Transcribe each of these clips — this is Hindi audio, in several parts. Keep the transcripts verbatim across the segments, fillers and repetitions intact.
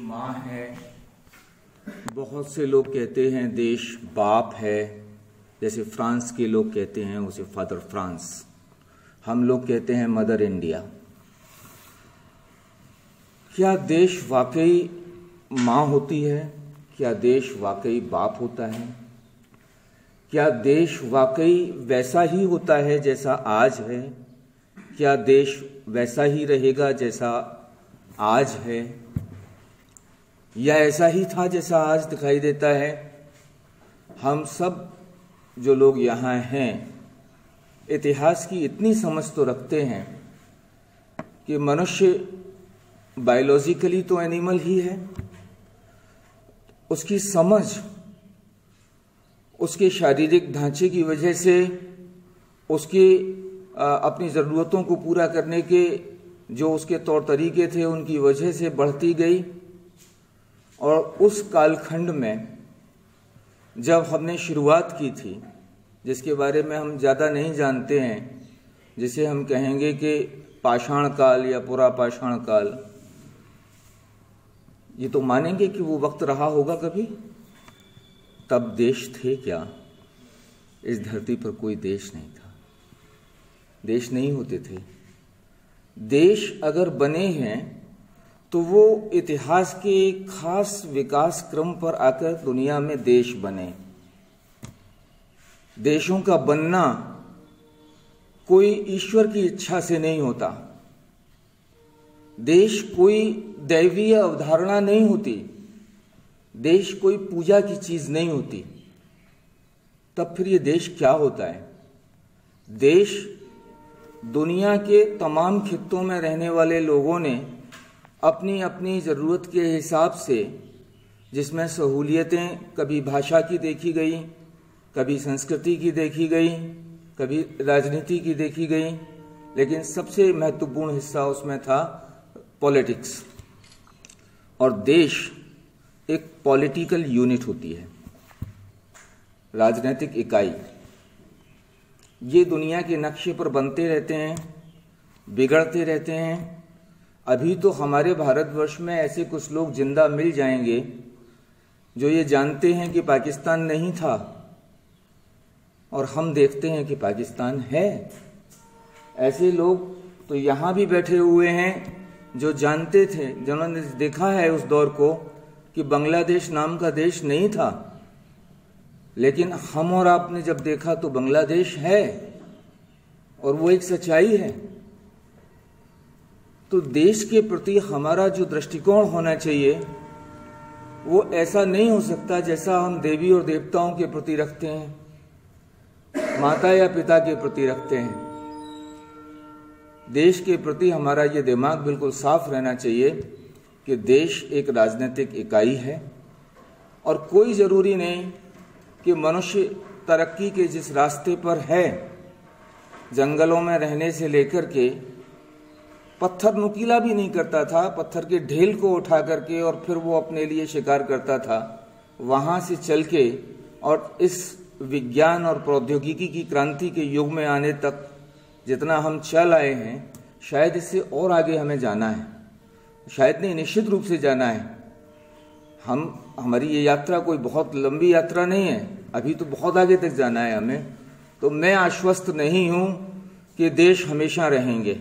माँ है, बहुत से लोग कहते हैं देश बाप है, जैसे फ्रांस के लोग कहते हैं उसे फादर फ्रांस, हम लोग कहते हैं मदर इंडिया। क्या देश वाकई माँ होती है? क्या देश वाकई बाप होता है? क्या देश वाकई वैसा ही होता है जैसा आज है? क्या देश वैसा ही रहेगा जैसा आज है, या ऐसा ही था जैसा आज दिखाई देता है? हम सब जो लोग यहाँ हैं इतिहास की इतनी समझ तो रखते हैं कि मनुष्य बायोलॉजिकली तो एनिमल ही है, उसकी समझ उसके शारीरिक ढांचे की वजह से, उसके अपनी ज़रूरतों को पूरा करने के जो उसके तौर तरीके थे उनकी वजह से बढ़ती गई। और उस कालखंड में जब हमने शुरुआत की थी, जिसके बारे में हम ज़्यादा नहीं जानते हैं, जिसे हम कहेंगे कि पाषाण काल या पुरा पाषाण काल, ये तो मानेंगे कि वो वक्त रहा होगा कभी। तब देश थे क्या? इस धरती पर कोई देश नहीं था, देश नहीं होते थे। देश अगर बने हैं तो वो इतिहास के एक खास विकास क्रम पर आकर दुनिया में देश बने। देशों का बनना कोई ईश्वर की इच्छा से नहीं होता, देश कोई दैवीय अवधारणा नहीं होती, देश कोई पूजा की चीज नहीं होती। तब फिर ये देश क्या होता है? देश दुनिया के तमाम खित्तों में रहने वाले लोगों ने अपनी अपनी ज़रूरत के हिसाब से, जिसमें सहूलियतें कभी भाषा की देखी गई, कभी संस्कृति की देखी गई, कभी राजनीति की देखी गई, लेकिन सबसे महत्वपूर्ण हिस्सा उसमें था पॉलिटिक्स। और देश एक पॉलिटिकल यूनिट होती है, राजनीतिक इकाई। ये दुनिया के नक्शे पर बनते रहते हैं, बिगड़ते रहते हैं। अभी तो हमारे भारतवर्ष में ऐसे कुछ लोग जिंदा मिल जाएंगे जो ये जानते हैं कि पाकिस्तान नहीं था, और हम देखते हैं कि पाकिस्तान है। ऐसे लोग तो यहाँ भी बैठे हुए हैं जो जानते थे, जिन्होंने देखा है उस दौर को कि बांग्लादेश नाम का देश नहीं था, लेकिन हम और आपने जब देखा तो बांग्लादेश है, और वो एक सच्चाई है। तो देश के प्रति हमारा जो दृष्टिकोण होना चाहिए वो ऐसा नहीं हो सकता जैसा हम देवी और देवताओं के प्रति रखते हैं, माता या पिता के प्रति रखते हैं। देश के प्रति हमारा ये दिमाग बिल्कुल साफ रहना चाहिए कि देश एक राजनीतिक इकाई है, और कोई ज़रूरी नहीं कि मनुष्य तरक्की के जिस रास्ते पर है, जंगलों में रहने से लेकर के, पत्थर नुकीला भी नहीं करता था, पत्थर के ढेल को उठा करके और फिर वो अपने लिए शिकार करता था, वहाँ से चल के और इस विज्ञान और प्रौद्योगिकी की क्रांति के युग में आने तक जितना हम चल आए हैं, शायद इससे और आगे हमें जाना है, शायद नहीं, निश्चित रूप से जाना है। हम हमारी ये यात्रा कोई बहुत लंबी यात्रा नहीं है, अभी तो बहुत आगे तक जाना है हमें। तो मैं आश्वस्त नहीं हूँ कि देश हमेशा रहेंगे।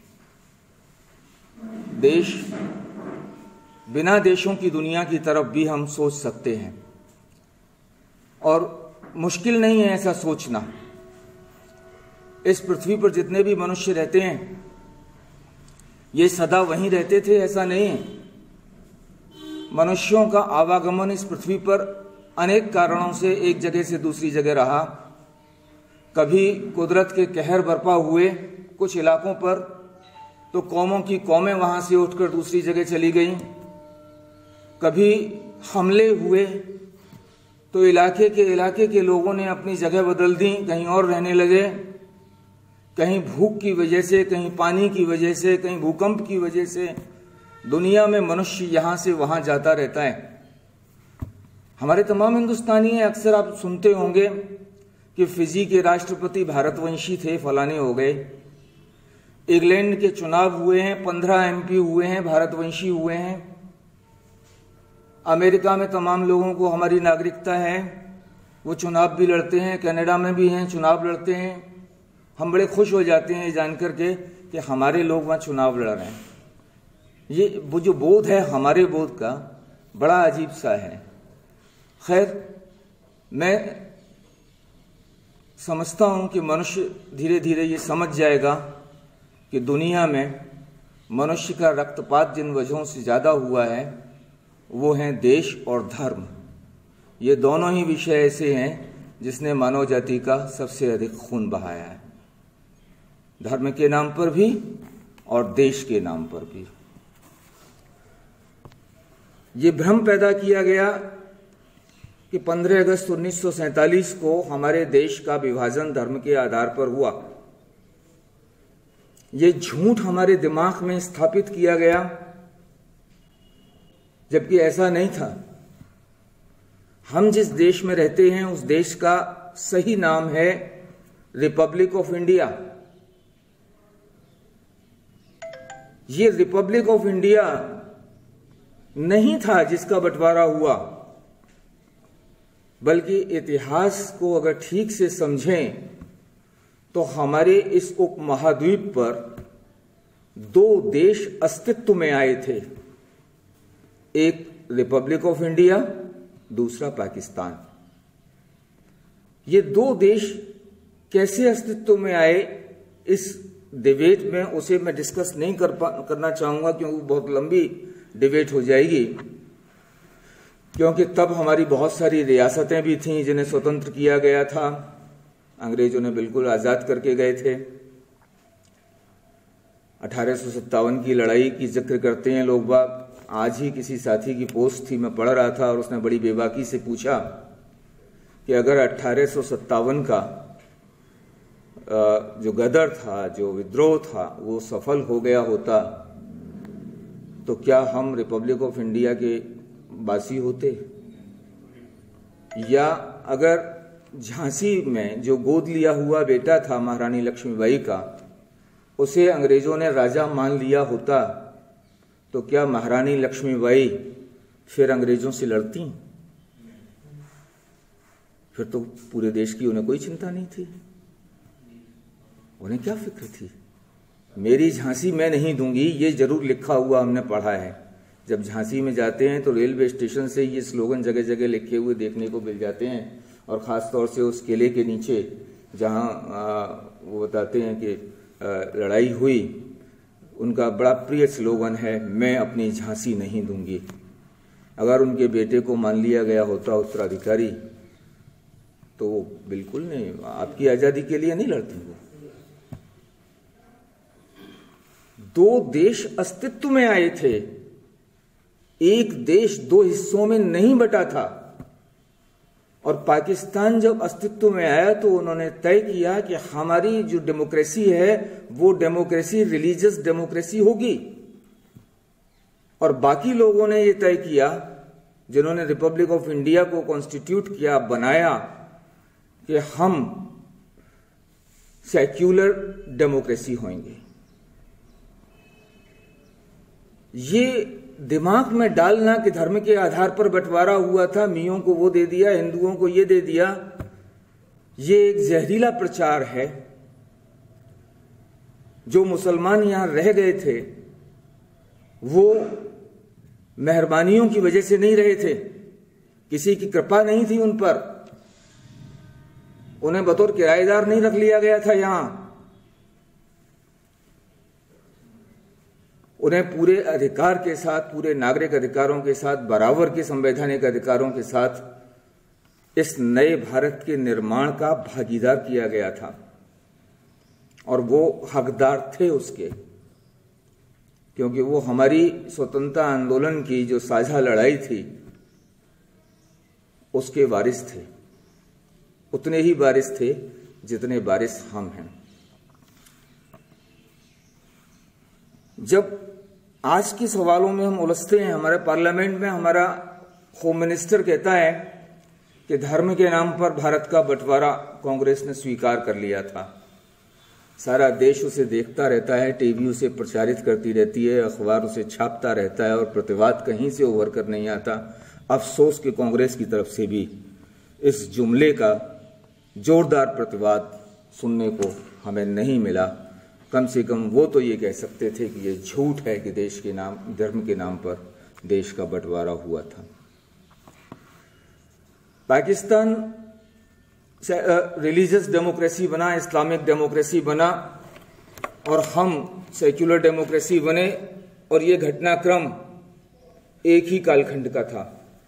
देश, बिना देशों की दुनिया की तरफ भी हम सोच सकते हैं, और मुश्किल नहीं है ऐसा सोचना। इस पृथ्वी पर जितने भी मनुष्य रहते हैं ये सदा वहीं रहते थे, ऐसा नहीं है। मनुष्यों का आवागमन इस पृथ्वी पर अनेक कारणों से एक जगह से दूसरी जगह रहा। कभी कुदरत के कहर बरपा हुए कुछ इलाकों पर, तो कौमों की कौमें वहां से उठकर दूसरी जगह चली गईं। कभी हमले हुए तो इलाके के इलाके के लोगों ने अपनी जगह बदल दी, कहीं और रहने लगे। कहीं भूख की वजह से, कहीं पानी की वजह से, कहीं भूकंप की वजह से दुनिया में मनुष्य यहाँ से वहाँ जाता रहता है। हमारे तमाम हिंदुस्तानी हैं, अक्सर आप सुनते होंगे कि फिजी के राष्ट्रपति भारतवंशी थे, फलाने हो गए। इंग्लैंड के चुनाव हुए हैं, पंद्रह एमपी हुए हैं, भारतवंशी हुए हैं। अमेरिका में तमाम लोगों को हमारी नागरिकता है, वो चुनाव भी लड़ते हैं, कनाडा में भी हैं, चुनाव लड़ते हैं। हम बड़े खुश हो जाते हैं जानकर के कि हमारे लोग वहाँ चुनाव लड़ रहे हैं। ये वो जो बोध है हमारे बोध का बड़ा अजीब सा है। खैर, मैं समझता हूँ कि मनुष्य धीरे धीरे ये समझ जाएगा कि दुनिया में मनुष्य का रक्तपात जिन वजहों से ज़्यादा हुआ है वो हैं देश और धर्म। ये दोनों ही विषय ऐसे हैं जिसने मानव जाति का सबसे अधिक खून बहाया है, धर्म के नाम पर भी और देश के नाम पर भी। ये भ्रम पैदा किया गया कि पंद्रह अगस्त उन्नीस सौ सैंतालीस को हमारे देश का विभाजन धर्म के आधार पर हुआ। ये झूठ हमारे दिमाग में स्थापित किया गया, जबकि ऐसा नहीं था। हम जिस देश में रहते हैं उस देश का सही नाम है रिपब्लिक ऑफ इंडिया। ये रिपब्लिक ऑफ इंडिया नहीं था जिसका बंटवारा हुआ, बल्कि इतिहास को अगर ठीक से समझें तो हमारे इस उपमहाद्वीप पर दो देश अस्तित्व में आए थे, एक रिपब्लिक ऑफ इंडिया, दूसरा पाकिस्तान। ये दो देश कैसे अस्तित्व में आए इस डिबेट में उसे मैं डिस्कस नहीं कर पा करना चाहूंगा क्योंकि बहुत लंबी डिबेट हो जाएगी, क्योंकि तब हमारी बहुत सारी रियासतें भी थीं जिन्हें स्वतंत्र किया गया था, अंग्रेजों ने बिल्कुल आज़ाद करके गए थे। अठारह सौ सत्तावन की लड़ाई की जिक्र करते हैं लोग बाग। आज ही किसी साथी की पोस्ट थी, मैं पढ़ रहा था और उसने बड़ी बेबाकी से पूछा कि अगर अठारह सौ सत्तावन का जो गदर था, जो विद्रोह था, वो सफल हो गया होता तो क्या हम रिपब्लिक ऑफ इंडिया के बासी होते, या अगर झांसी में जो गोद लिया हुआ बेटा था महारानी लक्ष्मीबाई का, उसे अंग्रेजों ने राजा मान लिया होता तो क्या महारानी लक्ष्मीबाई फिर अंग्रेजों से लड़ती? फिर तो पूरे देश की उन्हें कोई चिंता नहीं थी। उन्हें क्या फिक्र थी? मेरी झांसी मैं नहीं दूंगी, ये जरूर लिखा हुआ हमने पढ़ा है। जब झांसी में जाते हैं तो रेलवे स्टेशन से ये स्लोगन जगह जगह लिखे हुए देखने को मिल जाते हैं, और ख़ास तौर से उस किले के नीचे जहाँ वो बताते हैं कि आ, लड़ाई हुई, उनका बड़ा प्रिय स्लोगन है, मैं अपनी झांसी नहीं दूंगी। अगर उनके बेटे को मान लिया गया होता उत्तराधिकारी तो वो बिल्कुल नहीं, आपकी आज़ादी के लिए नहीं लड़ती। वो दो देश अस्तित्व में आए थे, एक देश दो हिस्सों में नहीं बटा था। और पाकिस्तान जब अस्तित्व में आया तो उन्होंने तय किया कि हमारी जो डेमोक्रेसी है वो डेमोक्रेसी रिलीजियस डेमोक्रेसी होगी, और बाकी लोगों ने ये तय किया, जिन्होंने रिपब्लिक ऑफ इंडिया को कॉन्स्टिट्यूट किया, बनाया, कि हम सेक्युलर डेमोक्रेसी होंगे। ये दिमाग में डालना कि धर्म के आधार पर बंटवारा हुआ था, मियों को वो दे दिया, हिंदुओं को ये दे दिया, ये एक जहरीला प्रचार है। जो मुसलमान यहां रह गए थे वो मेहरबानियों की वजह से नहीं रहे थे, किसी की कृपा नहीं थी उन पर, उन्हें बतौर किराएदार नहीं रख लिया गया था यहां। उन्हें पूरे अधिकार के साथ, पूरे नागरिक अधिकारों के साथ, बराबर के संवैधानिक अधिकारों के साथ इस नए भारत के निर्माण का भागीदार किया गया था, और वो हकदार थे उसके, क्योंकि वो हमारी स्वतंत्रता आंदोलन की जो साझा लड़ाई थी उसके वारिस थे। उतने ही वारिस थे जितने वारिस हम हैं। जब आज के सवालों में हम उलझते हैं, हमारे पार्लियामेंट में हमारा होम मिनिस्टर कहता है कि धर्म के नाम पर भारत का बंटवारा कांग्रेस ने स्वीकार कर लिया था। सारा देश उसे देखता रहता है, टीवी उसे प्रचारित करती रहती है, अखबार उसे छापता रहता है, और प्रतिवाद कहीं से उभर कर नहीं आता। अफसोस कि कांग्रेस की तरफ से भी इस जुमले का जोरदार प्रतिवाद सुनने को हमें नहीं मिला। कम से कम वो तो ये कह सकते थे कि ये झूठ है कि देश के नाम, धर्म के नाम पर देश का बंटवारा हुआ था। पाकिस्तान रिलीजियस डेमोक्रेसी बना, इस्लामिक डेमोक्रेसी बना और हम सेक्युलर डेमोक्रेसी बने, और ये घटनाक्रम एक ही कालखंड का था।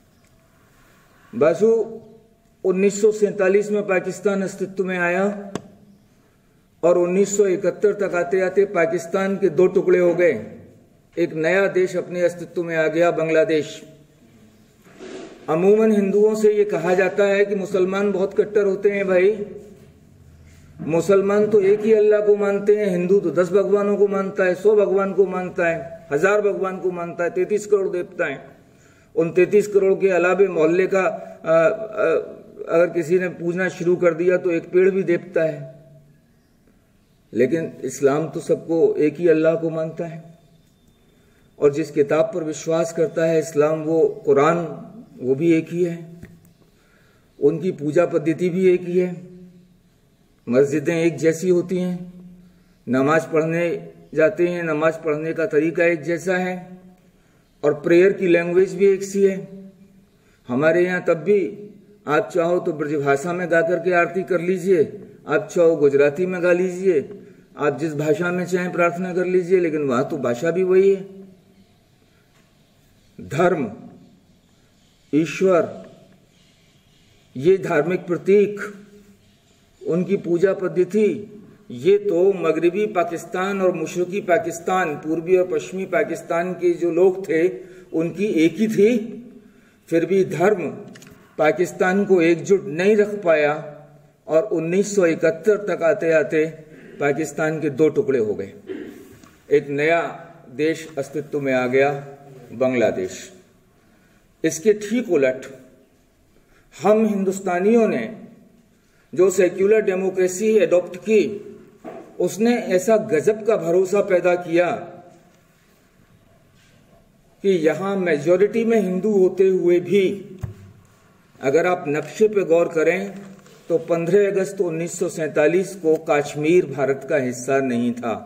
बाजू उन्नीस सौ सैंतालीस में पाकिस्तान अस्तित्व में आया और उन्नीस सौ इकहत्तर तक आते आते पाकिस्तान के दो टुकड़े हो गए। एक नया देश अपने अस्तित्व में आ गया, बांग्लादेश। अमूमन हिंदुओं से ये कहा जाता है कि मुसलमान बहुत कट्टर होते हैं। भाई, मुसलमान तो एक ही अल्लाह को मानते हैं, हिंदू तो दस भगवानों को मानता है, सौ भगवान को मानता है, हजार भगवान को मानता है, तैतीस करोड़ देवता हैं। उन तैतीस करोड़ के अलावे मोहल्ले का आ, आ, अगर किसी ने पूजना शुरू कर दिया तो एक पेड़ भी देवता है। लेकिन इस्लाम तो सबको एक ही अल्लाह को मानता है, और जिस किताब पर विश्वास करता है इस्लाम, वो कुरान, वो भी एक ही है। उनकी पूजा पद्धति भी एक ही है, मस्जिदें एक जैसी होती हैं, नमाज पढ़ने जाते हैं, नमाज पढ़ने का तरीका एक जैसा है, और प्रेयर की लैंग्वेज भी एक सी है। हमारे यहाँ तब भी आप चाहो तो ब्रजभाषा में गा करके आरती कर लीजिए, आप चाहो गुजराती में गा लीजिए, आप जिस भाषा में चाहें प्रार्थना कर लीजिए, लेकिन वहां तो भाषा भी वही है। धर्म, ईश्वर, ये धार्मिक प्रतीक, उनकी पूजा पद्धति, ये तो मगरबी पाकिस्तान और मशरकी पाकिस्तान, पूर्वी और पश्चिमी पाकिस्तान के जो लोग थे उनकी एक ही थी। फिर भी धर्म पाकिस्तान को एकजुट नहीं रख पाया, और उन्नीस सौ इकहत्तर तक आते आते पाकिस्तान के दो टुकड़े हो गए। एक नया देश अस्तित्व में आ गया, बांग्लादेश। इसके ठीक उलट हम हिंदुस्तानियों ने जो सेक्युलर डेमोक्रेसी एडॉप्ट की, उसने ऐसा गजब का भरोसा पैदा किया कि यहां मेजॉरिटी में हिंदू होते हुए भी अगर आप नक्शे पे गौर करें तो पंद्रह अगस्त उन्नीस सौ सैंतालीस को कश्मीर भारत का हिस्सा नहीं था।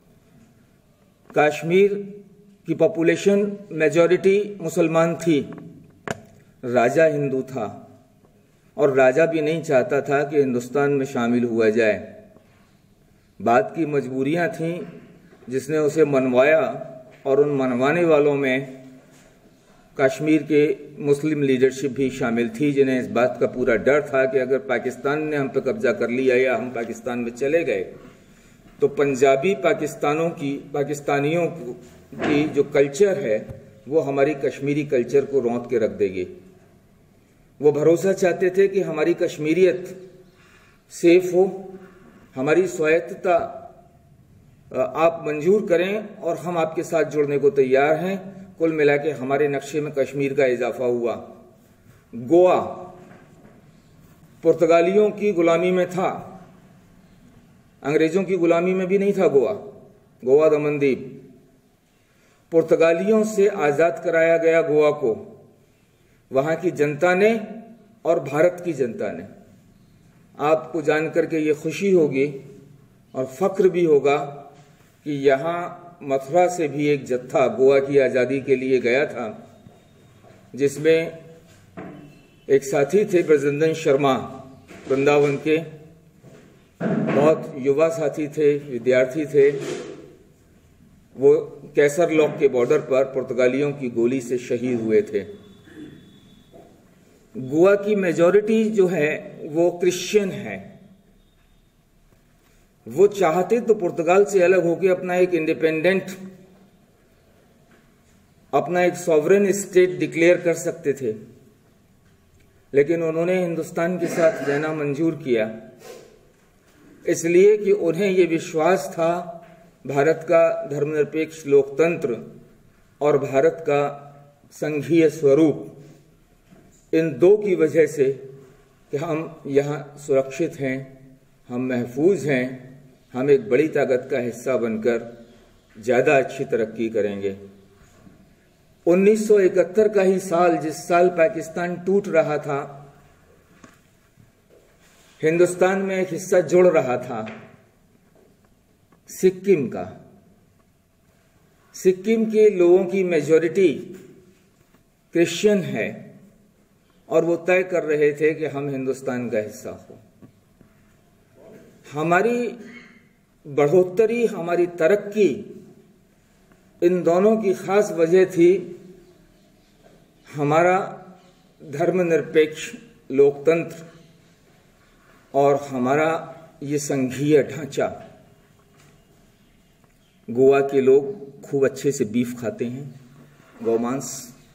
कश्मीर की पॉपुलेशन मेजॉरिटी मुसलमान थी, राजा हिंदू था, और राजा भी नहीं चाहता था कि हिंदुस्तान में शामिल हुआ जाए। बात की मजबूरियां थीं जिसने उसे मनवाया, और उन मनवाने वालों में कश्मीर के मुस्लिम लीडरशिप भी शामिल थी, जिन्हें इस बात का पूरा डर था कि अगर पाकिस्तान ने हम पर कब्जा कर लिया या हम पाकिस्तान में चले गए तो पंजाबी पाकिस्तानों की पाकिस्तानियों की जो कल्चर है वो हमारी कश्मीरी कल्चर को रौंद के रख देगी। वो भरोसा चाहते थे कि हमारी कश्मीरियत सेफ हो, हमारी स्वायत्तता आप मंजूर करें और हम आपके साथ जुड़ने को तैयार हैं। कुल मिला के हमारे नक्शे में कश्मीर का इजाफा हुआ। गोवा पुर्तगालियों की गुलामी में था, अंग्रेजों की गुलामी में भी नहीं था। गोवा गोवा दमनदीप पुर्तगालियों से आजाद कराया गया गोवा को, वहां की जनता ने और भारत की जनता ने। आपको जानकर के ये खुशी होगी और फख्र भी होगा कि यहां मथुरा से भी एक जत्था गोवा की आज़ादी के लिए गया था, जिसमें एक साथी थे ब्रजनंदन शर्मा, वृंदावन के बहुत युवा साथी थे, विद्यार्थी थे। वो कैसर लॉक के बॉर्डर पर पुर्तगालियों की गोली से शहीद हुए थे। गोवा की मेजॉरिटी जो है वो क्रिश्चियन है। वो चाहते तो पुर्तगाल से अलग होकर अपना एक इंडिपेंडेंट, अपना एक सॉवरेन स्टेट डिक्लेयर कर सकते थे, लेकिन उन्होंने हिंदुस्तान के साथ रहना मंजूर किया, इसलिए कि उन्हें ये विश्वास था भारत का धर्मनिरपेक्ष लोकतंत्र और भारत का संघीय स्वरूप, इन दो की वजह से कि हम यहाँ सुरक्षित हैं, हम महफूज हैं, हम एक बड़ी ताकत का हिस्सा बनकर ज़्यादा अच्छी तरक्की करेंगे। उन्नीस सौ इकहत्तर का ही साल, जिस साल पाकिस्तान टूट रहा था, हिंदुस्तान में एक हिस्सा जुड़ रहा था, सिक्किम का। सिक्किम के लोगों की मेजॉरिटी क्रिश्चियन है और वो तय कर रहे थे कि हम हिंदुस्तान का हिस्सा हो। हमारी बढ़ोतरी, हमारी तरक्की, इन दोनों की खास वजह थी हमारा धर्मनिरपेक्ष लोकतंत्र और हमारा ये संघीय ढांचा। गोवा के लोग खूब अच्छे से बीफ खाते हैं, गौमांस।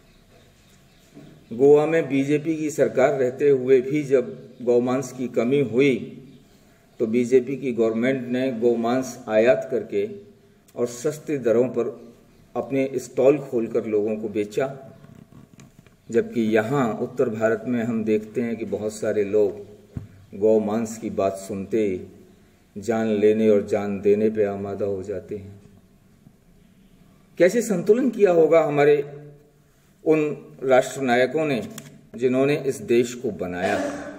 गोवा में बीजेपी की सरकार रहते हुए भी जब गौमांस की कमी हुई तो बीजेपी की गवर्नमेंट ने गौमांस आयात करके और सस्ती दरों पर अपने स्टॉल खोलकर लोगों को बेचा। जबकि यहाँ उत्तर भारत में हम देखते हैं कि बहुत सारे लोग गौमांस की बात सुनते जान लेने और जान देने पे आमादा हो जाते हैं। कैसे संतुलन किया होगा हमारे उन राष्ट्र नायकों ने जिन्होंने इस देश को बनाया।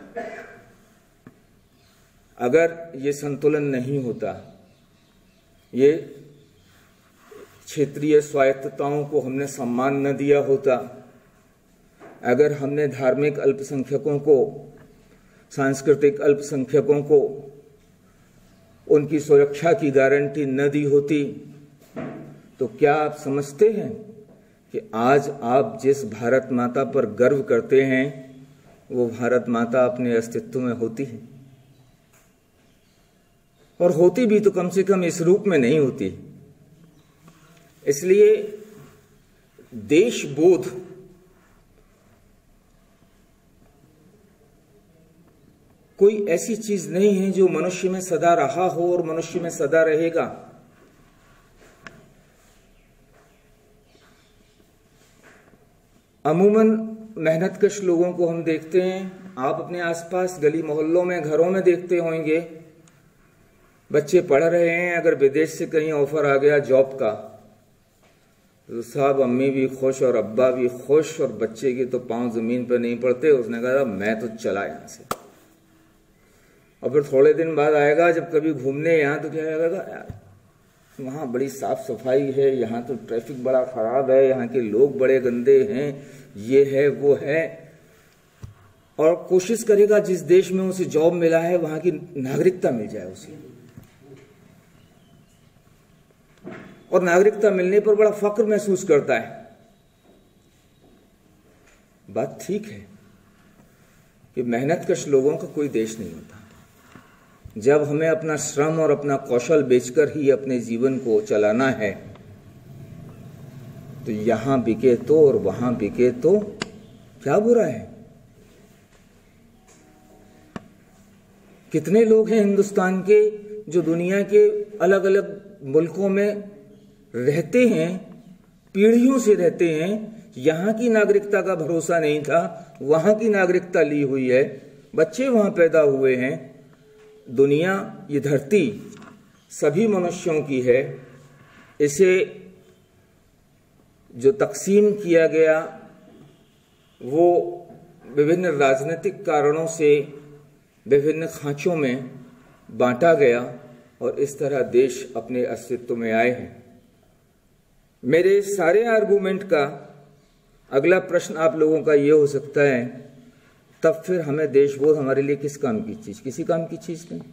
अगर ये संतुलन नहीं होता, ये क्षेत्रीय स्वायत्तताओं को हमने सम्मान न दिया होता, अगर हमने धार्मिक अल्पसंख्यकों को, सांस्कृतिक अल्पसंख्यकों को उनकी सुरक्षा की गारंटी न दी होती, तो क्या आप समझते हैं कि आज आप जिस भारत माता पर गर्व करते हैं वो भारत माता अपने अस्तित्व में होती है? और होती भी तो कम से कम इस रूप में नहीं होती। इसलिए देशबोध कोई ऐसी चीज नहीं है जो मनुष्य में सदा रहा हो और मनुष्य में सदा रहेगा। अमूमन मेहनतकश लोगों को हम देखते हैं, आप अपने आसपास गली मोहल्लों में, घरों में देखते होंगे, बच्चे पढ़ रहे हैं, अगर विदेश से कहीं ऑफर आ गया जॉब का तो साहब अम्मी भी खुश और अब्बा भी खुश और बच्चे के तो पांव जमीन पर नहीं पड़ते। उसने कहा मैं तो चला यहां से। और फिर थोड़े दिन बाद आएगा जब कभी घूमने यहाँ, तो क्या आएगा, यार वहाँ बड़ी साफ सफाई है, यहाँ तो ट्रैफिक बड़ा खराब है, यहाँ के लोग बड़े गंदे हैं, ये है वो है। और कोशिश करेगा जिस देश में उसे जॉब मिला है वहां की नागरिकता मिल जाए उसे, और नागरिकता मिलने पर बड़ा फक्र महसूस करता है। बात ठीक है कि मेहनतकश लोगों का कोई देश नहीं होता। जब हमें अपना श्रम और अपना कौशल बेचकर ही अपने जीवन को चलाना है तो यहां बिके तो और वहां बिके तो क्या बुरा है? कितने लोग हैं हिंदुस्तान के जो दुनिया के अलग अलग मुल्कों में रहते हैं, पीढ़ियों से रहते हैं, यहां की नागरिकता का भरोसा नहीं था, वहां की नागरिकता ली हुई है, बच्चे वहां पैदा हुए हैं। दुनिया, ये धरती सभी मनुष्यों की है। इसे जो तकसीम किया गया वो विभिन्न राजनीतिक कारणों से विभिन्न खांचों में बांटा गया और इस तरह देश अपने अस्तित्व में आए हैं। मेरे सारे आर्गुमेंट का अगला प्रश्न आप लोगों का ये हो सकता है, तब फिर हमें देशबोध हमारे लिए किस काम की चीज? किसी काम की चीज नहीं।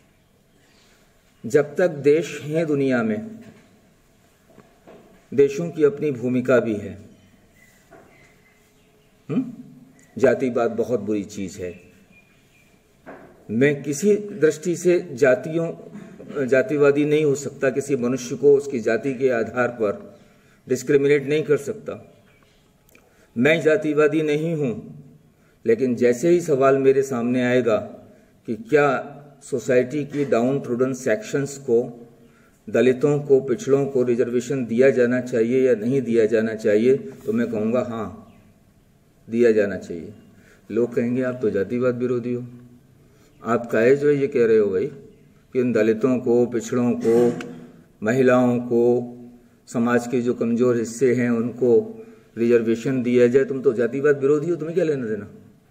जब तक देश हैं दुनिया में, देशों की अपनी भूमिका भी है। हुँ? जातिवाद बहुत बुरी चीज है। मैं किसी दृष्टि से जातियों जातिवादी नहीं हो सकता, किसी मनुष्य को उसकी जाति के आधार पर डिस्क्रिमिनेट नहीं कर सकता। मैं जातिवादी नहीं हूं, लेकिन जैसे ही सवाल मेरे सामने आएगा कि क्या सोसाइटी की डाउन ट्रोडन सेक्शंस को, दलितों को, पिछड़ों को रिजर्वेशन दिया जाना चाहिए या नहीं दिया जाना चाहिए, तो मैं कहूँगा हाँ दिया जाना चाहिए। लोग कहेंगे आप तो जातिवाद विरोधी हो, आप काहे जो ये कह रहे हो भाई कि उन दलितों को, पिछड़ों को, महिलाओं को, समाज के जो कमज़ोर हिस्से हैं उनको रिजर्वेशन दिया जाए। तुम तो जातिवाद विरोधी हो, तुम्हें क्या लेना देना।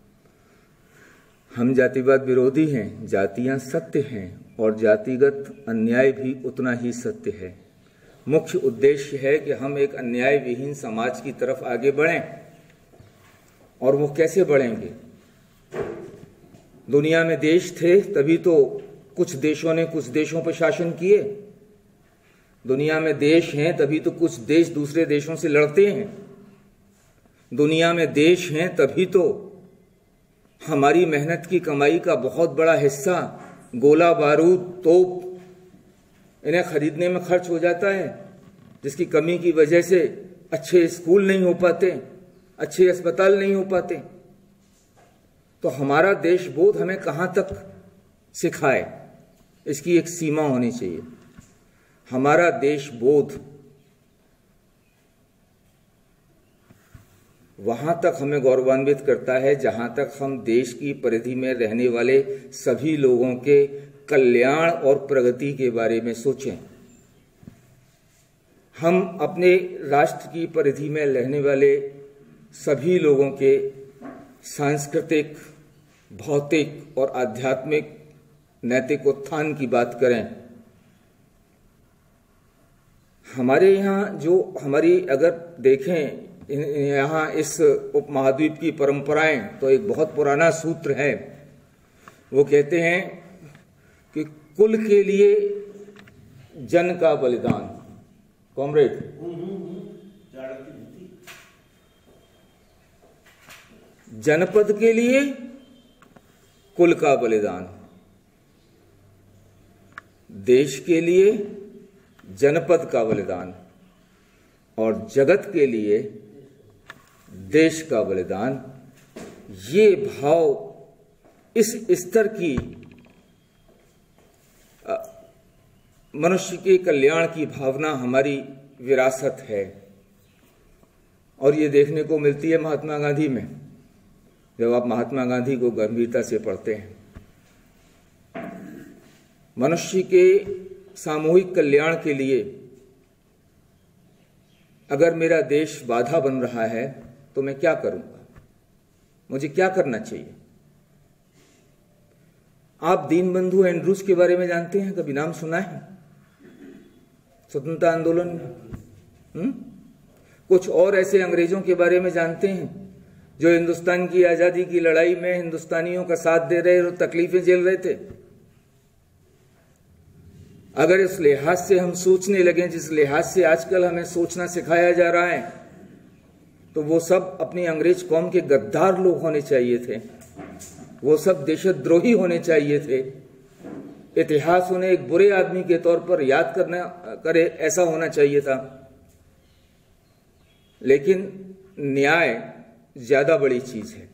हम जातिवाद विरोधी हैं, जातियां सत्य हैं और जातिगत अन्याय भी उतना ही सत्य है। मुख्य उद्देश्य है कि हम एक अन्याय विहीन समाज की तरफ आगे बढ़ें। और वो कैसे बढ़ेंगे? दुनिया में देश थे तभी तो कुछ देशों ने कुछ देशों पर शासन किए। दुनिया में देश हैं तभी तो कुछ देश दूसरे देशों से लड़ते हैं। दुनिया में देश हैं तभी तो हमारी मेहनत की कमाई का बहुत बड़ा हिस्सा गोला बारूद तोप इन्हें खरीदने में खर्च हो जाता है, जिसकी कमी की वजह से अच्छे स्कूल नहीं हो पाते, अच्छे अस्पताल नहीं हो पाते। तो हमारा देशबोध हमें कहां तक सिखाए, इसकी एक सीमा होनी चाहिए। हमारा देशबोध वहां तक हमें गौरवान्वित करता है जहां तक हम देश की परिधि में रहने वाले सभी लोगों के कल्याण और प्रगति के बारे में सोचें। हम अपने राष्ट्र की परिधि में रहने वाले सभी लोगों के सांस्कृतिक, भौतिक और आध्यात्मिक नैतिक उत्थान की बात करें। हमारे यहाँ जो हमारी अगर देखें यहाँ इस उपमहाद्वीप की परंपराएं, तो एक बहुत पुराना सूत्र है। वो कहते हैं कि कुल के लिए जन का बलिदान। कॉमरेड, जनपद के लिए कुल का बलिदान, देश के लिए जनपद का बलिदान और जगत के लिए देश का बलिदान। ये भाव, इस स्तर की मनुष्य के कल्याण की भावना हमारी विरासत है और ये देखने को मिलती है महात्मा गांधी में। जब आप महात्मा गांधी को गंभीरता से पढ़ते हैं, मनुष्य के सामूहिक कल्याण के लिए अगर मेरा देश बाधा बन रहा है तो मैं क्या करूंगा, मुझे क्या करना चाहिए। आप दीनबंधु एंड्रूज के बारे में जानते हैं, कभी नाम सुना है? स्वतंत्रता आंदोलन में कुछ और ऐसे अंग्रेजों के बारे में जानते हैं जो हिंदुस्तान की आजादी की लड़ाई में हिंदुस्तानियों का साथ दे रहे और तकलीफें झेल रहे थे। अगर इस लिहाज से हम सोचने लगे जिस लिहाज से आजकल हमें सोचना सिखाया जा रहा है, तो वो सब अपनी अंग्रेज कौम के गद्दार लोग होने चाहिए थे, वो सब देशद्रोही होने चाहिए थे। इतिहास उन्हें एक बुरे आदमी के तौर पर याद करना करे, ऐसा होना चाहिए था। लेकिन न्याय ज्यादा बड़ी चीज है।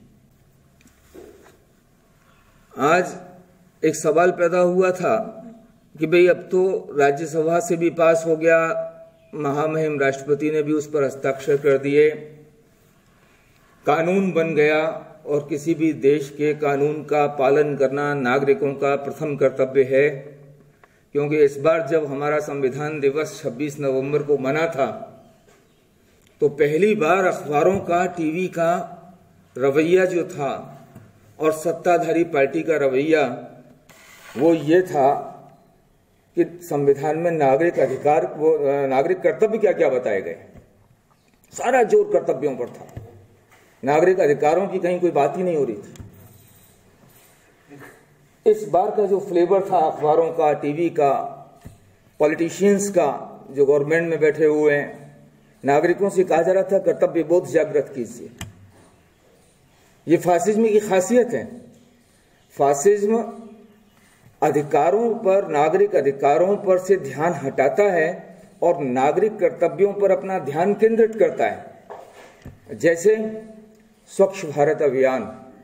आज एक सवाल पैदा हुआ था कि भाई अब तो राज्यसभा से भी पास हो गया, महामहिम राष्ट्रपति ने भी उस पर हस्ताक्षर कर दिए, कानून बन गया और किसी भी देश के कानून का पालन करना नागरिकों का प्रथम कर्तव्य है। क्योंकि इस बार जब हमारा संविधान दिवस छब्बीस नवंबर को मना था, तो पहली बार अखबारों का, टीवी का रवैया जो था और सत्ताधारी पार्टी का रवैया वो ये था कि संविधान में नागरिक अधिकार, वो नागरिक कर्तव्य क्या क्या बताए गए। सारा जोर कर्तव्यों पर था, नागरिक अधिकारों की कहीं कोई बात ही नहीं हो रही थी। इस बार का जो फ्लेवर था अखबारों का, टीवी का, पॉलिटिशियंस का, जो गवर्नमेंट में बैठे हुए हैं, नागरिकों से कहा जा रहा था कर्तव्य बोध जागृत कीजिए। ये फासिज्म की खासियत है। फासिज्म अधिकारों पर, नागरिक अधिकारों पर से ध्यान हटाता है और नागरिक कर्तव्यों पर अपना ध्यान केंद्रित करता है। जैसे स्वच्छ भारत अभियान,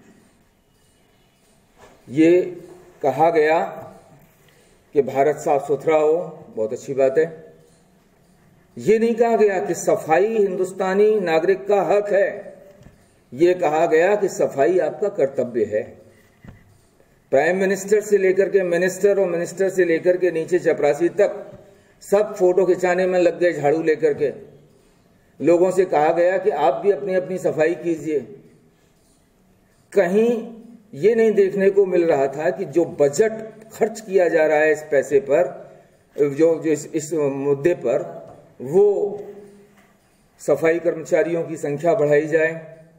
ये कहा गया कि भारत साफ सुथरा हो, बहुत अच्छी बात है। ये नहीं कहा गया कि सफाई हिंदुस्तानी नागरिक का हक है, ये कहा गया कि सफाई आपका कर्तव्य है। प्राइम मिनिस्टर से लेकर के मिनिस्टर और मिनिस्टर से लेकर के नीचे चपरासी तक सब फोटो खिंचाने में लग गए झाड़ू लेकर के। लोगों से कहा गया कि आप भी अपनी अपनी सफाई कीजिए। कहीं ये नहीं देखने को मिल रहा था कि जो बजट खर्च किया जा रहा है इस पैसे पर, जो जो इस, इस मुद्दे पर, वो सफाई कर्मचारियों की संख्या बढ़ाई जाए।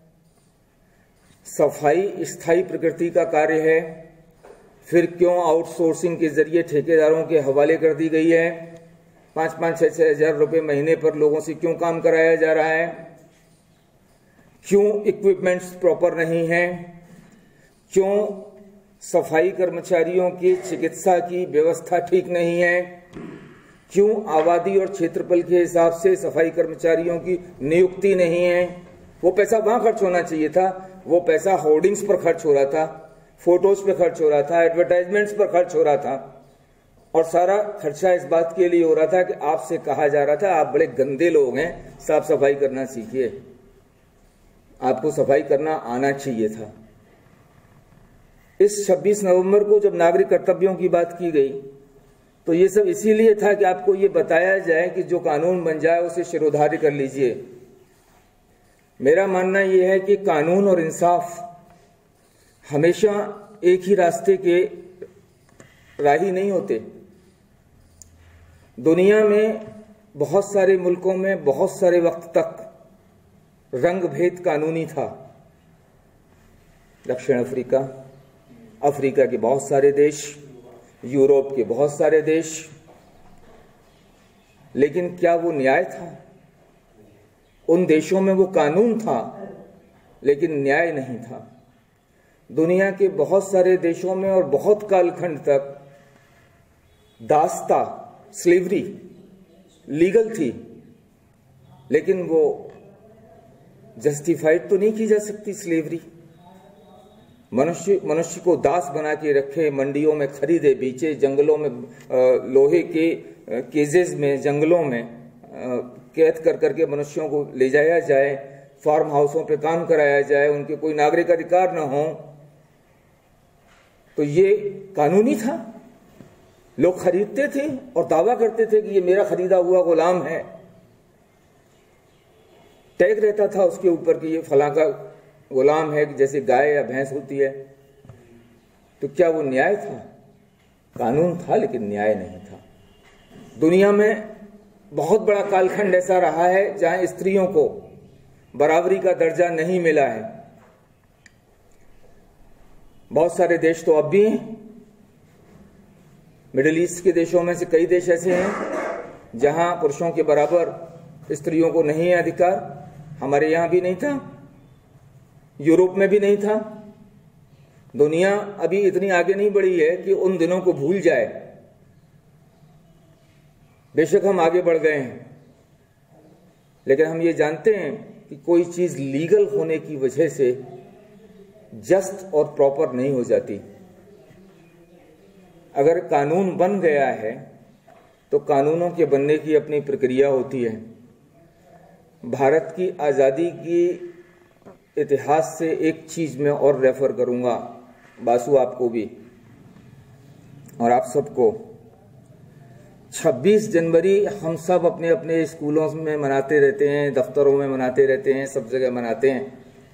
सफाई स्थायी प्रकृति का कार्य है, फिर क्यों आउटसोर्सिंग के जरिए ठेकेदारों के हवाले कर दी गई है? पाँच पाँच छः छः हजार रुपये महीने पर लोगों से क्यों काम कराया जा रहा है? क्यों इक्विपमेंट्स प्रॉपर नहीं है? क्यों सफाई कर्मचारियों की चिकित्सा की व्यवस्था ठीक नहीं है? क्यों आबादी और क्षेत्रफल के हिसाब से सफाई कर्मचारियों की नियुक्ति नहीं है? वो पैसा वहां खर्च होना चाहिए था। वो पैसा होर्डिंग्स पर खर्च हो रहा था, फोटोज पे खर्च हो रहा था, एडवर्टाइजमेंट्स पर खर्च हो रहा था, और सारा खर्चा इस बात के लिए हो रहा था कि आपसे कहा जा रहा था आप बड़े गंदे लोग हैं, साफ सफाई करना सीखिए, आपको सफाई करना आना चाहिए था। इस छब्बीस नवंबर को जब नागरिक कर्तव्यों की बात की गई तो ये सब इसीलिए था कि आपको ये बताया जाए कि जो कानून बन जाए उसे शिरोधार्य कर लीजिए। मेरा मानना यह है कि कानून और इंसाफ हमेशा एक ही रास्ते के राही नहीं होते। दुनिया में बहुत सारे मुल्कों में बहुत सारे वक्त तक रंग भेद कानूनी था। दक्षिण अफ्रीका, अफ्रीका के बहुत सारे देश, यूरोप के बहुत सारे देश, लेकिन क्या वो न्याय था? उन देशों में वो कानून था लेकिन न्याय नहीं था। दुनिया के बहुत सारे देशों में और बहुत कालखंड तक दास्ता, स्लेवरी लीगल थी, लेकिन वो जस्टिफाइड तो नहीं की जा सकती। स्लेवरी मनुष्य मनुष्य को दास बना के रखे, मंडियों में खरीदे बेचे, जंगलों में लोहे के केजेस में, जंगलों में कैद कर करके मनुष्यों को ले जाया जाए, फार्म हाउसों पे काम कराया जाए, उनके कोई नागरिक अधिकार न हो, तो ये कानूनी था। लोग खरीदते थे और दावा करते थे कि ये मेरा खरीदा हुआ गुलाम है। टैग रहता था उसके ऊपर कि ये फलां का गुलाम है, जैसे गाय या भैंस होती है। तो क्या वो न्याय था? कानून था लेकिन न्याय नहीं था। दुनिया में बहुत बड़ा कालखंड ऐसा रहा है जहां स्त्रियों को बराबरी का दर्जा नहीं मिला है। बहुत सारे देश तो अब भी हैं। मिडिल ईस्ट के देशों में से कई देश ऐसे हैं जहां पुरुषों के बराबर स्त्रियों को नहीं है अधिकार। हमारे यहां भी नहीं था, यूरोप में भी नहीं था। दुनिया अभी इतनी आगे नहीं बढ़ी है कि उन दिनों को भूल जाए। बेशक हम आगे बढ़ गए हैं, लेकिन हम ये जानते हैं कि कोई चीज लीगल होने की वजह से जस्ट और प्रॉपर नहीं हो जाती। अगर कानून बन गया है तो कानूनों के बनने की अपनी प्रक्रिया होती है। भारत की आज़ादी की इतिहास से एक चीज मैं और रेफर करूंगा, बासु आपको भी और आप सबको। छब्बीस जनवरी हम सब अपने अपने स्कूलों में मनाते रहते हैं, दफ्तरों में मनाते रहते हैं, सब जगह मनाते हैं।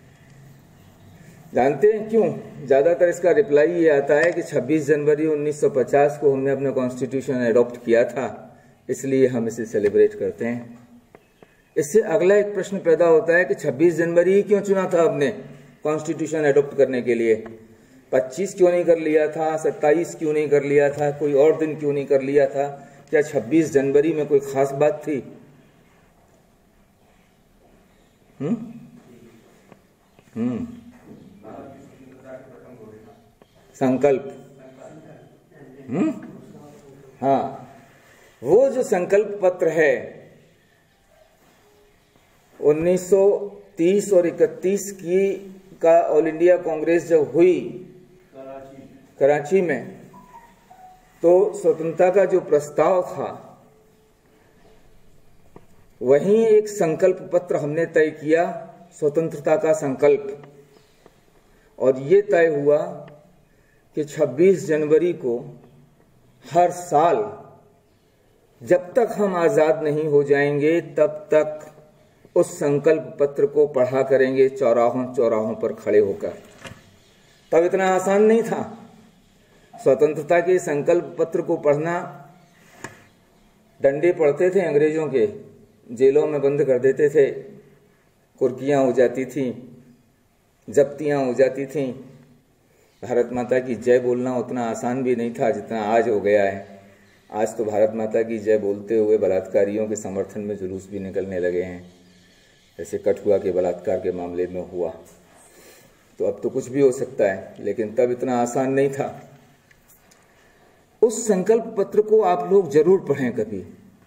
जानते हैं क्यों? ज्यादातर इसका रिप्लाई ये आता है कि छब्बीस जनवरी उन्नीस सौ पचास को हमने अपना कॉन्स्टिट्यूशन अडॉप्ट किया था, इसलिए हम इसे सेलिब्रेट करते हैं। इससे अगला एक प्रश्न पैदा होता है कि छब्बीस जनवरी ही क्यों चुना था आपने कॉन्स्टिट्यूशन अडॉप्ट करने के लिए? पच्चीस क्यों नहीं कर लिया था? सत्ताईस क्यों नहीं कर लिया था? कोई और दिन क्यों नहीं कर लिया था? क्या छब्बीस जनवरी में कोई खास बात थी? हम्म हम्म संकल्प। हम्म हाँ, वो जो संकल्प पत्र है उन्नीस सौ तीस और इकतीस की का ऑल इंडिया कांग्रेस जब हुई कराची, कराची में, तो स्वतंत्रता का जो प्रस्ताव था वहीं एक संकल्प पत्र हमने तय किया, स्वतंत्रता का संकल्प। और ये तय हुआ कि छब्बीस जनवरी को हर साल जब तक हम आजाद नहीं हो जाएंगे तब तक उस संकल्प पत्र को पढ़ा करेंगे चौराहों चौराहों पर खड़े होकर। तब इतना आसान नहीं था। स्वतंत्रता के संकल्प पत्र को पढ़ना, डंडे पड़ते थे अंग्रेजों के, जेलों में बंद कर देते थे, कुर्कियां हो जाती थीं, जब्तियां हो जाती थीं। भारत माता की जय बोलना उतना आसान भी नहीं था जितना आज हो गया है। आज तो भारत माता की जय बोलते हुए बलात्कारियों के समर्थन में जुलूस भी निकलने लगे हैं, जैसे कठुआ के बलात्कार के मामले में हुआ। तो अब तो कुछ भी हो सकता है, लेकिन तब इतना आसान नहीं था। उस संकल्प पत्र को आप लोग जरूर पढ़ें कभी,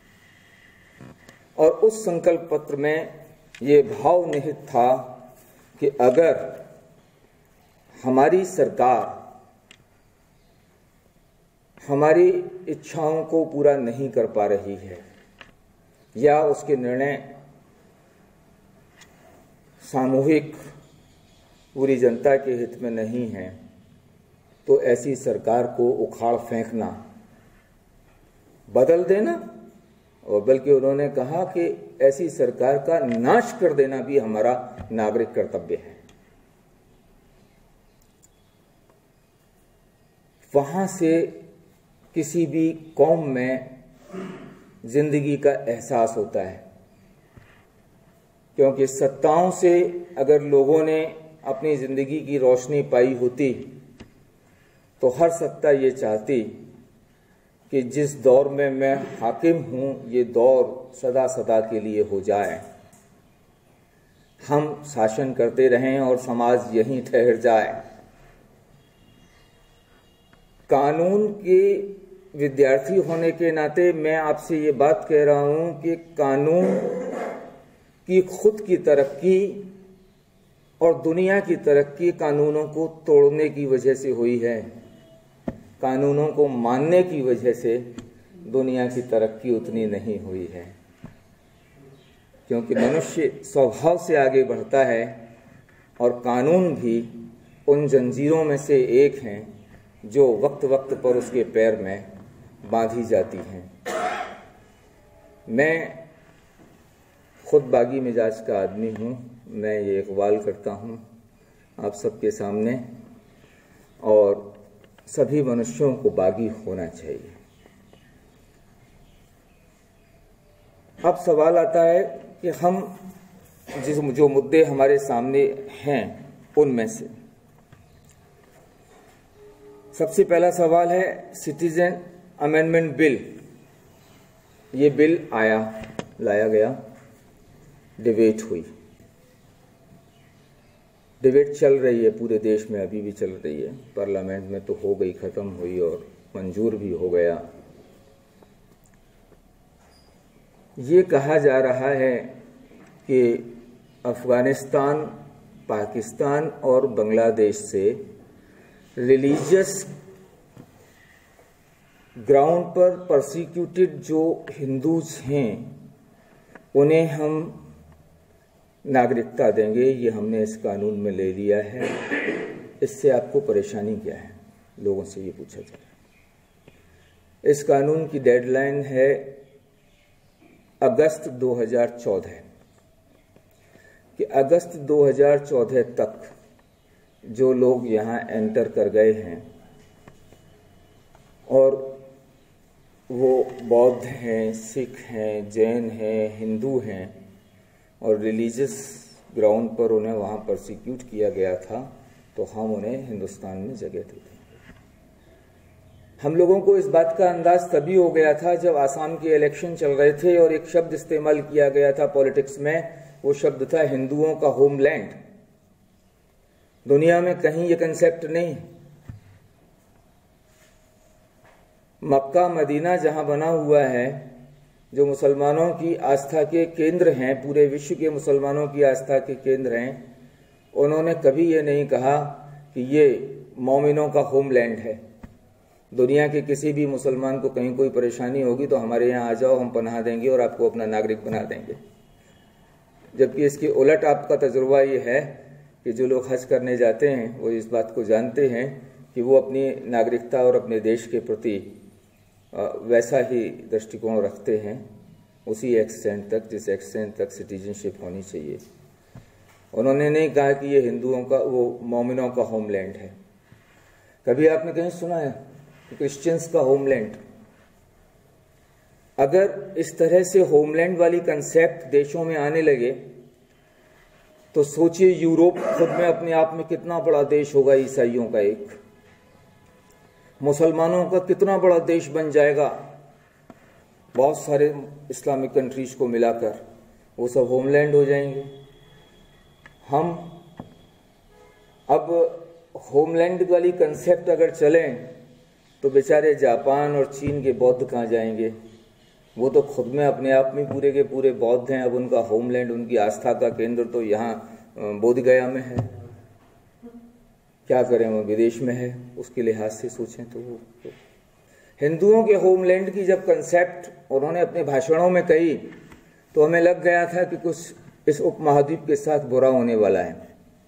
और उस संकल्प पत्र में ये भाव निहित था कि अगर हमारी सरकार हमारी इच्छाओं को पूरा नहीं कर पा रही है या उसके निर्णय सामूहिक पूरी जनता के हित में नहीं है, तो ऐसी सरकार को उखाड़ फेंकना, बदल देना, और बल्कि उन्होंने कहा कि ऐसी सरकार का नाश कर देना भी हमारा नागरिक कर्तव्य है। वहां से किसी भी कौम में जिंदगी का एहसास होता है, क्योंकि सत्ताओं से अगर लोगों ने अपनी जिंदगी की रोशनी पाई होती तो हर सत्ता ये चाहती कि जिस दौर में मैं हाकिम हूं, ये दौर सदा सदा के लिए हो जाए, हम शासन करते रहें और समाज यहीं ठहर जाए। कानून के विद्यार्थी होने के नाते मैं आपसे ये बात कह रहा हूं कि कानून की खुद की तरक्की और दुनिया की तरक्की कानूनों को तोड़ने की वजह से हुई है। कानूनों को मानने की वजह से दुनिया की तरक्की उतनी नहीं हुई है, क्योंकि मनुष्य स्वभाव से आगे बढ़ता है और कानून भी उन जंजीरों में से एक हैं जो वक्त वक्त पर उसके पैर में बांधी जाती हैं। मैं खुद बागी मिजाज का आदमी हूँ। मैं ये इकबाल करता हूँ आप सबके सामने, और सभी मनुष्यों को बागी होना चाहिए। अब सवाल आता है कि हम जिस जो मुद्दे हमारे सामने हैं उनमें से सबसे पहला सवाल है सिटीजन अमेंडमेंट बिल। ये बिल आया, लाया गया, डिबेट हुई, डिबेट चल रही है पूरे देश में, अभी भी चल रही है। पार्लियामेंट में तो हो गई, खत्म हुई और मंजूर भी हो गया। ये कहा जा रहा है कि अफगानिस्तान, पाकिस्तान और बांग्लादेश से रिलीजियस ग्राउंड पर परसिक्यूटेड जो हिंदूज हैं उन्हें हम नागरिकता देंगे। ये हमने इस कानून में ले लिया है। इससे आपको परेशानी क्या है, लोगों से ये पूछा जा रहा है। इस कानून की डेडलाइन है अगस्त दो हज़ार चौदह, कि अगस्त दो हज़ार चौदह तक जो लोग यहाँ एंटर कर गए हैं और वो बौद्ध हैं, सिख हैं, जैन हैं, हिंदू हैं और रिलीजियस ग्राउंड पर उन्हें वहाँ परसिक्यूट किया गया था, तो हम उन्हें हिंदुस्तान में जगह दे देंगे। हम लोगों को इस बात का अंदाज तभी हो गया था जब आसाम के इलेक्शन चल रहे थे और एक शब्द इस्तेमाल किया गया था पॉलिटिक्स में, वो शब्द था हिंदुओं का होमलैंड। दुनिया में कहीं ये कंसेप्ट नहीं। मक्का मदीना जहां बना हुआ है, जो मुसलमानों की आस्था के केंद्र हैं, पूरे विश्व के मुसलमानों की आस्था के केंद्र हैं, उन्होंने कभी ये नहीं कहा कि ये मोमिनों का होमलैंड है। दुनिया के किसी भी मुसलमान को कहीं कोई परेशानी होगी तो हमारे यहाँ आ जाओ, हम पनाह देंगे और आपको अपना नागरिक बना देंगे। जबकि इसके उलट आपका तजुर्बा ये है कि जो लोग हज करने जाते हैं वो इस बात को जानते हैं कि वो अपनी नागरिकता और अपने देश के प्रति वैसा ही दृष्टिकोण रखते हैं उसी एक्सटेंट तक जिस एक्सटेंट तक सिटीजनशिप होनी चाहिए। उन्होंने नहीं कहा कि ये हिंदुओं का, वो मोमिनों का होमलैंड है। कभी आपने कहीं सुना है कि क्रिश्चियंस का होमलैंड? अगर इस तरह से होमलैंड वाली कंसेप्ट देशों में आने लगे तो सोचिए यूरोप खुद में अपने आप में कितना बड़ा देश होगा, ईसाइयों का एक, मुसलमानों का कितना बड़ा देश बन जाएगा, बहुत सारे इस्लामिक कंट्रीज को मिलाकर वो सब होमलैंड हो जाएंगे। हम अब होमलैंड वाली कंसेप्ट अगर चलें तो बेचारे जापान और चीन के बौद्ध कहाँ जाएंगे? वो तो खुद में अपने आप में पूरे के पूरे बौद्ध हैं। अब उनका होमलैंड, उनकी आस्था का केंद्र तो यहाँ बोध गया में है, क्या करें, वो विदेश में है। उसके लिहाज से सोचें तो वो तो हिंदुओं के होमलैंड की जब कंसेप्ट उन्होंने अपने भाषणों में कही तो हमें लग गया था कि कुछ इस उपमहाद्वीप के साथ बुरा होने वाला है।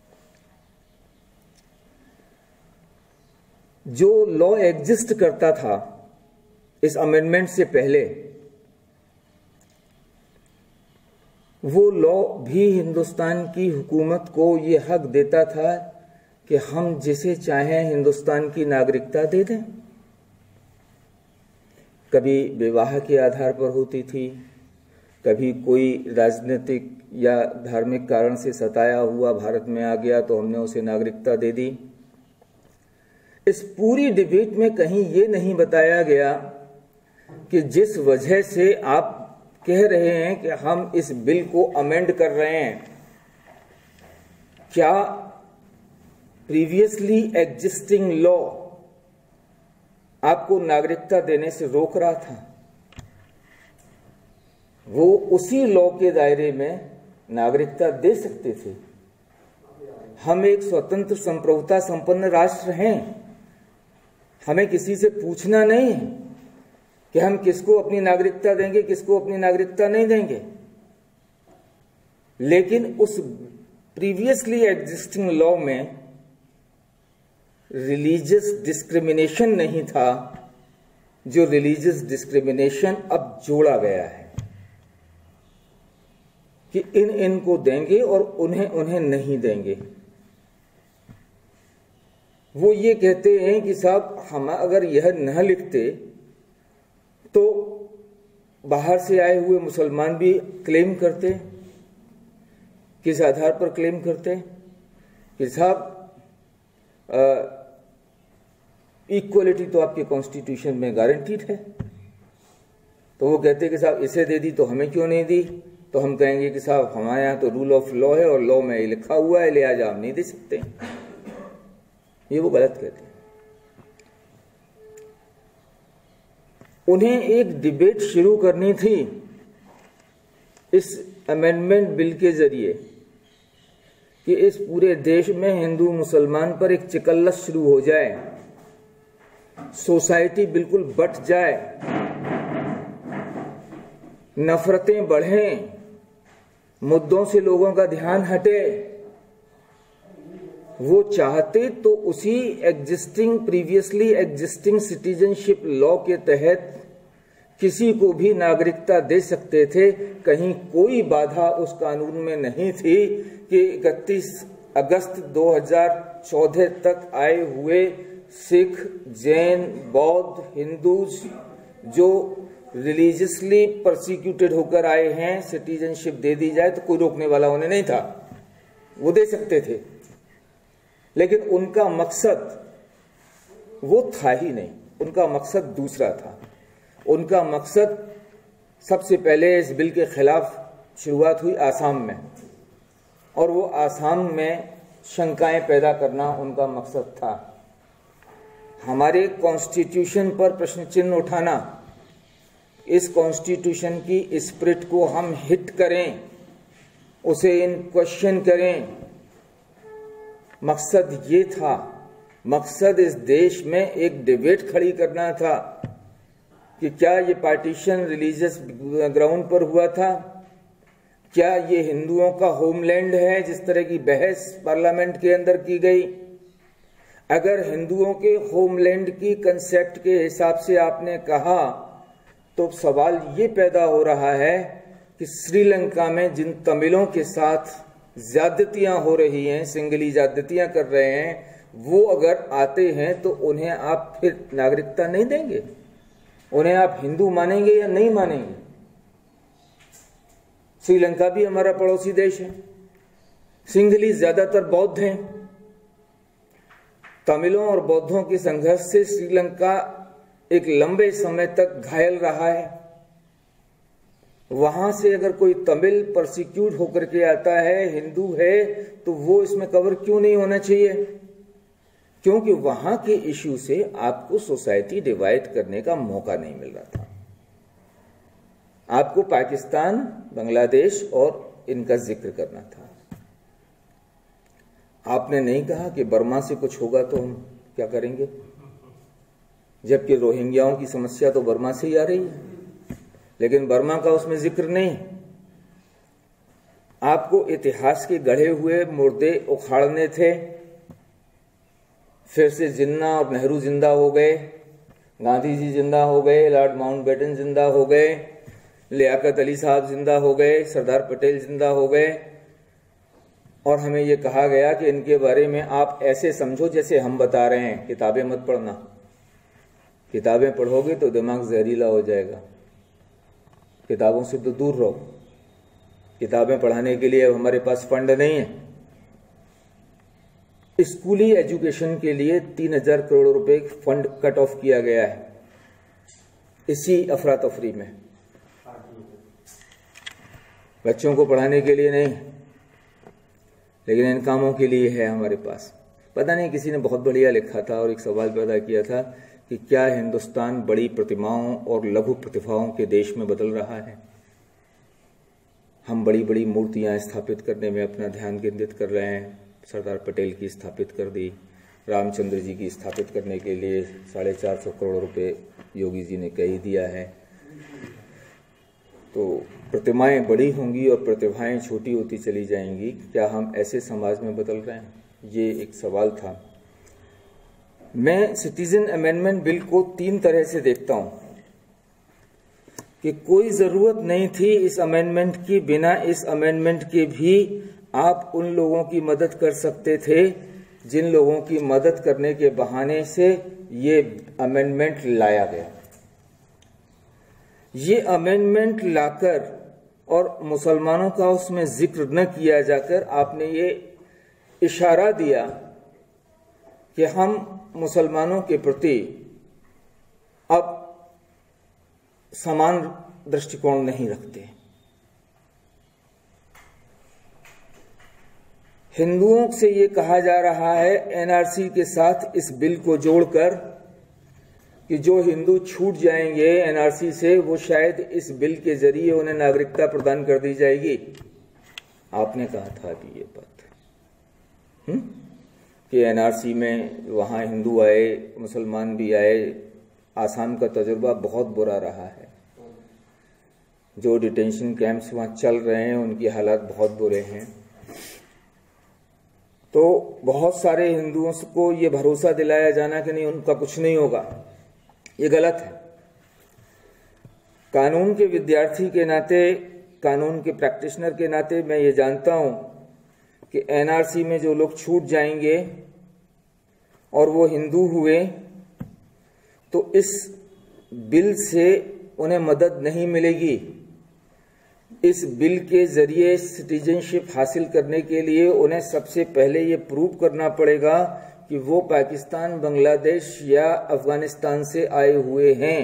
जो लॉ एग्जिस्ट करता था इस अमेंडमेंट से पहले, वो लॉ भी हिंदुस्तान की हुकूमत को ये हक देता था कि हम जिसे चाहें हिंदुस्तान की नागरिकता दे दें। कभी विवाह के आधार पर होती थी, कभी कोई राजनीतिक या धार्मिक कारण से सताया हुआ भारत में आ गया तो हमने उसे नागरिकता दे दी। इस पूरी डिबेट में कहीं ये नहीं बताया गया कि जिस वजह से आप कह रहे हैं कि हम इस बिल को अमेंड कर रहे हैं, क्या प्रीवियसली एग्जिस्टिंग लॉ आपको नागरिकता देने से रोक रहा था? वो उसी लॉ के दायरे में नागरिकता दे सकते थे। हम एक स्वतंत्र संप्रभुता संपन्न राष्ट्र हैं। हमें किसी से पूछना नहीं है कि हम किसको अपनी नागरिकता देंगे, किसको अपनी नागरिकता नहीं देंगे। लेकिन उस प्रीवियसली एग्जिस्टिंग लॉ में रिलीजियस डिस्क्रिमिनेशन नहीं था, जो रिलीजियस डिस्क्रिमिनेशन अब जोड़ा गया है कि इन इनको देंगे और उन्हें उन्हें नहीं देंगे। वो ये कहते हैं कि साहब हम अगर यह न लिखते तो बाहर से आए हुए मुसलमान भी क्लेम करते। किस आधार पर क्लेम करते कि साहब इक्वलिटी तो आपके कॉन्स्टिट्यूशन में गारंटीड है। तो वो कहते कि साहब इसे दे दी तो हमें क्यों नहीं दी? तो हम कहेंगे कि साहब हमारे यहाँ तो रूल ऑफ लॉ है और लॉ में ये लिखा हुआ है, लिहाजा हम नहीं दे सकते। ये वो गलत कहते हैं। उन्हें एक डिबेट शुरू करनी थी इस अमेंडमेंट बिल के जरिए कि इस पूरे देश में हिंदू मुसलमान पर एक चिकल्लस शुरू हो जाए, सोसाइटी बिल्कुल बट जाए, नफरतें बढ़ें, मुद्दों से लोगों का ध्यान हटे। वो चाहते तो उसी existing previously existing citizenship law के तहत किसी को भी नागरिकता दे सकते थे। कहीं कोई बाधा उस कानून में नहीं थी कि इकतीस अगस्त दो हज़ार चौदह तक आए हुए सिख, जैन, बौद्ध, हिंदूज जो रिलीजियसली परसिक्यूटेड होकर आए हैं, सिटीजनशिप दे दी जाए तो कोई रोकने वाला उन्हें नहीं था, वो दे सकते थे। लेकिन उनका मकसद वो था ही नहीं, उनका मकसद दूसरा था। उनका मकसद सबसे पहले इस बिल के खिलाफ शुरुआत हुई आसाम में, और वो आसाम में शंकाएं पैदा करना उनका मकसद था। हमारे कॉन्स्टिट्यूशन पर प्रश्न चिन्ह उठाना, इस कॉन्स्टिट्यूशन की स्पिरिट को हम हिट करें, उसे इन क्वेश्चन करें, मकसद ये था। मकसद इस देश में एक डिबेट खड़ी करना था कि क्या ये पार्टीशन रिलीजियस ग्राउंड पर हुआ था, क्या ये हिंदुओं का होमलैंड है, जिस तरह की बहस पार्लियामेंट के अंदर की गई। अगर हिंदुओं के होमलैंड की कंसेप्ट के हिसाब से आपने कहा तो सवाल ये पैदा हो रहा है कि श्रीलंका में जिन तमिलों के साथ ज्यादतियां हो रही हैं, सिंगली ज्यादतियां कर रहे हैं, वो अगर आते हैं तो उन्हें आप फिर नागरिकता नहीं देंगे? उन्हें आप हिंदू मानेंगे या नहीं मानेंगे? श्रीलंका भी हमारा पड़ोसी देश है, सिंगली ज्यादातर बौद्ध हैं। तमिलों और बौद्धों के संघर्ष से श्रीलंका एक लंबे समय तक घायल रहा है। वहां से अगर कोई तमिल परसिक्यूट होकर के आता है, हिंदू है, तो वो इसमें कवर क्यों नहीं होना चाहिए? क्योंकि वहां के इश्यू से आपको सोसाइटी डिवाइड करने का मौका नहीं मिल रहा था। आपको पाकिस्तान, बांग्लादेश और इनका जिक्र करना था। आपने नहीं कहा कि बर्मा से कुछ होगा तो हम क्या करेंगे, जबकि रोहिंग्याओं की समस्या तो बर्मा से ही आ रही है, लेकिन बर्मा का उसमें जिक्र नहीं। आपको इतिहास के गढ़े हुए मुर्दे उखाड़ने थे। फिर से जिन्ना और नेहरू जिंदा हो गए, गांधी जी जिंदा हो गए, लॉर्ड माउंटबेटन जिंदा हो गए, लियाकत अली साहब जिंदा हो गए, सरदार पटेल जिंदा हो गए, और हमें यह कहा गया कि इनके बारे में आप ऐसे समझो जैसे हम बता रहे हैं, किताबें मत पढ़ना। किताबें पढ़ोगे तो दिमाग जहरीला हो जाएगा, किताबों से तो दूर रहो। किताबें पढ़ाने के लिए अब हमारे पास फंड नहीं है। स्कूली एजुकेशन के लिए तीन हजार करोड़ रुपए फंड कट ऑफ किया गया है इसी अफरा तफरी में, बच्चों को पढ़ाने के लिए नहीं, लेकिन इन कामों के लिए है हमारे पास। पता नहीं, किसी ने बहुत बढ़िया लिखा था और एक सवाल पैदा किया था कि क्या हिंदुस्तान बड़ी प्रतिमाओं और लघु प्रतिभाओं के देश में बदल रहा है? हम बड़ी बड़ी मूर्तियां स्थापित करने में अपना ध्यान केंद्रित कर रहे हैं। सरदार पटेल की स्थापित कर दी, रामचंद्र जी की स्थापित करने के लिए साढ़े चार सौ करोड़ रुपए योगी जी ने कह ही दिया है। तो प्रतिमाएं बड़ी होंगी और प्रतिभाएं छोटी होती चली जाएंगी। क्या हम ऐसे समाज में बदल रहे हैं? ये एक सवाल था। मैं सिटीजन अमेंडमेंट बिल को तीन तरह से देखता हूं कि कोई जरूरत नहीं थी इस अमेंडमेंट की, बिना इस अमेंडमेंट के भी आप उन लोगों की मदद कर सकते थे जिन लोगों की मदद करने के बहाने से ये अमेंडमेंट लाया गया। ये अमेंडमेंट लाकर और मुसलमानों का उसमें जिक्र न किया जाकर आपने ये इशारा दिया कि हम मुसलमानों के प्रति अब समान दृष्टिकोण नहीं रखते। हिंदुओं से ये कहा जा रहा है एनआरसी के साथ इस बिल को जोड़कर कि जो हिंदू छूट जाएंगे एनआरसी से, वो शायद इस बिल के जरिए उन्हें नागरिकता प्रदान कर दी जाएगी। आपने कहा था कि ये बात हम्म कि एनआरसी में वहां हिंदू आए, मुसलमान भी आए। आसाम का तजुर्बा बहुत बुरा रहा है। जो डिटेंशन कैंप्स वहां चल रहे हैं उनकी हालात बहुत बुरे हैं। तो बहुत सारे हिंदुओं को ये भरोसा दिलाया जाना कि नहीं, उनका कुछ नहीं होगा, ये गलत है। कानून के विद्यार्थी के नाते, कानून के प्रैक्टिशनर के नाते मैं ये जानता हूं कि एनआरसी में जो लोग छूट जाएंगे और वो हिंदू हुए तो इस बिल से उन्हें मदद नहीं मिलेगी। इस बिल के जरिए सिटीजनशिप हासिल करने के लिए उन्हें सबसे पहले ये प्रूव करना पड़ेगा कि वो पाकिस्तान, बांग्लादेश या अफगानिस्तान से आए हुए हैं।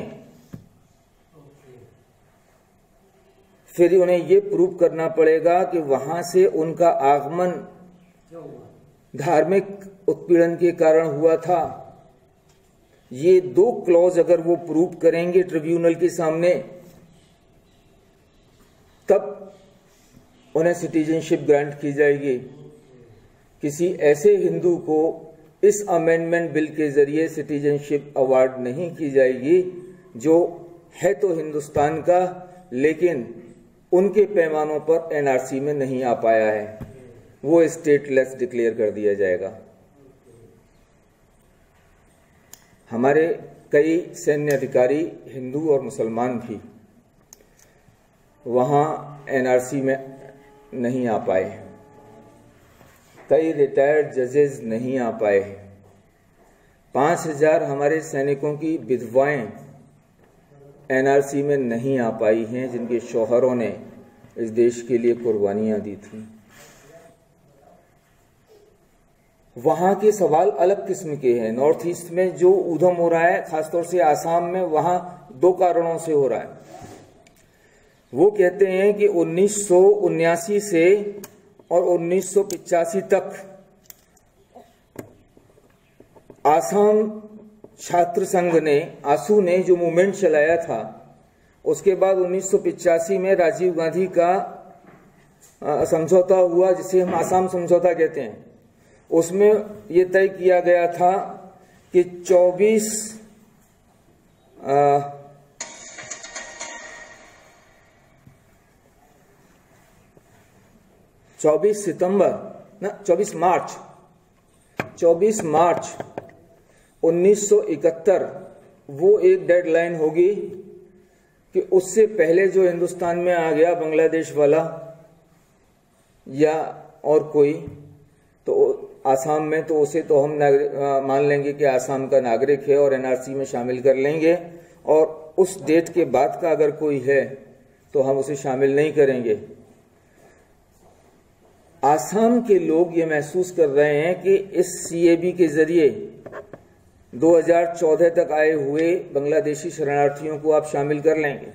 फिर उन्हें ये प्रूव करना पड़ेगा कि वहां से उनका आगमन धार्मिक उत्पीड़न के कारण हुआ था। ये दो क्लॉज अगर वो प्रूव करेंगे ट्रिब्यूनल के सामने, तब उन्हें सिटीजनशिप ग्रांट की जाएगी। किसी ऐसे हिंदू को इस अमेंडमेंट बिल के जरिए सिटीजनशिप अवार्ड नहीं की जाएगी जो है तो हिंदुस्तान का, लेकिन उनके पैमानों पर एनआरसी में नहीं आ पाया है। वो स्टेटलेस डिक्लेयर कर दिया जाएगा। हमारे कई सैन्य अधिकारी हिंदू और मुसलमान भी वहाँ एनआरसी में नहीं आ पाए। कई रिटायर्ड जजेस नहीं आ पाए। पाँच हजार हमारे सैनिकों की विधवाएं एनआरसी में नहीं आ पाई हैं, जिनके शौहरों ने इस देश के लिए कुर्बानियां दी थी। वहां के सवाल अलग किस्म के हैं। नॉर्थ ईस्ट में जो ऊधम हो रहा है, खासतौर से आसाम में, वहां दो कारणों से हो रहा है। वो कहते हैं कि उन्नीस सौ उन्यासी से और उन्नीस सौ पिचासी तक आसाम छात्र संघ ने, आसू ने जो मूवमेंट चलाया था, उसके बाद उन्नीस सौ पिचासी में राजीव गांधी का समझौता हुआ, जिसे हम आसाम समझौता कहते हैं। उसमें ये तय किया गया था कि चौबीस चौबीस सितंबर ना चौबीस मार्च चौबीस मार्च उन्नीस सौ इकहत्तर वो एक डेडलाइन होगी कि उससे पहले जो हिंदुस्तान में आ गया बांग्लादेश वाला या और कोई, तो आसाम में, तो उसे तो हम मान लेंगे कि आसाम का नागरिक है और एनआरसी में शामिल कर लेंगे, और उस डेट के बाद का अगर कोई है तो हम उसे शामिल नहीं करेंगे। आसाम के लोग ये महसूस कर रहे हैं कि इस सीएबी के जरिए दो हज़ार चौदह तक आए हुए बांग्लादेशी शरणार्थियों को आप शामिल कर लेंगे,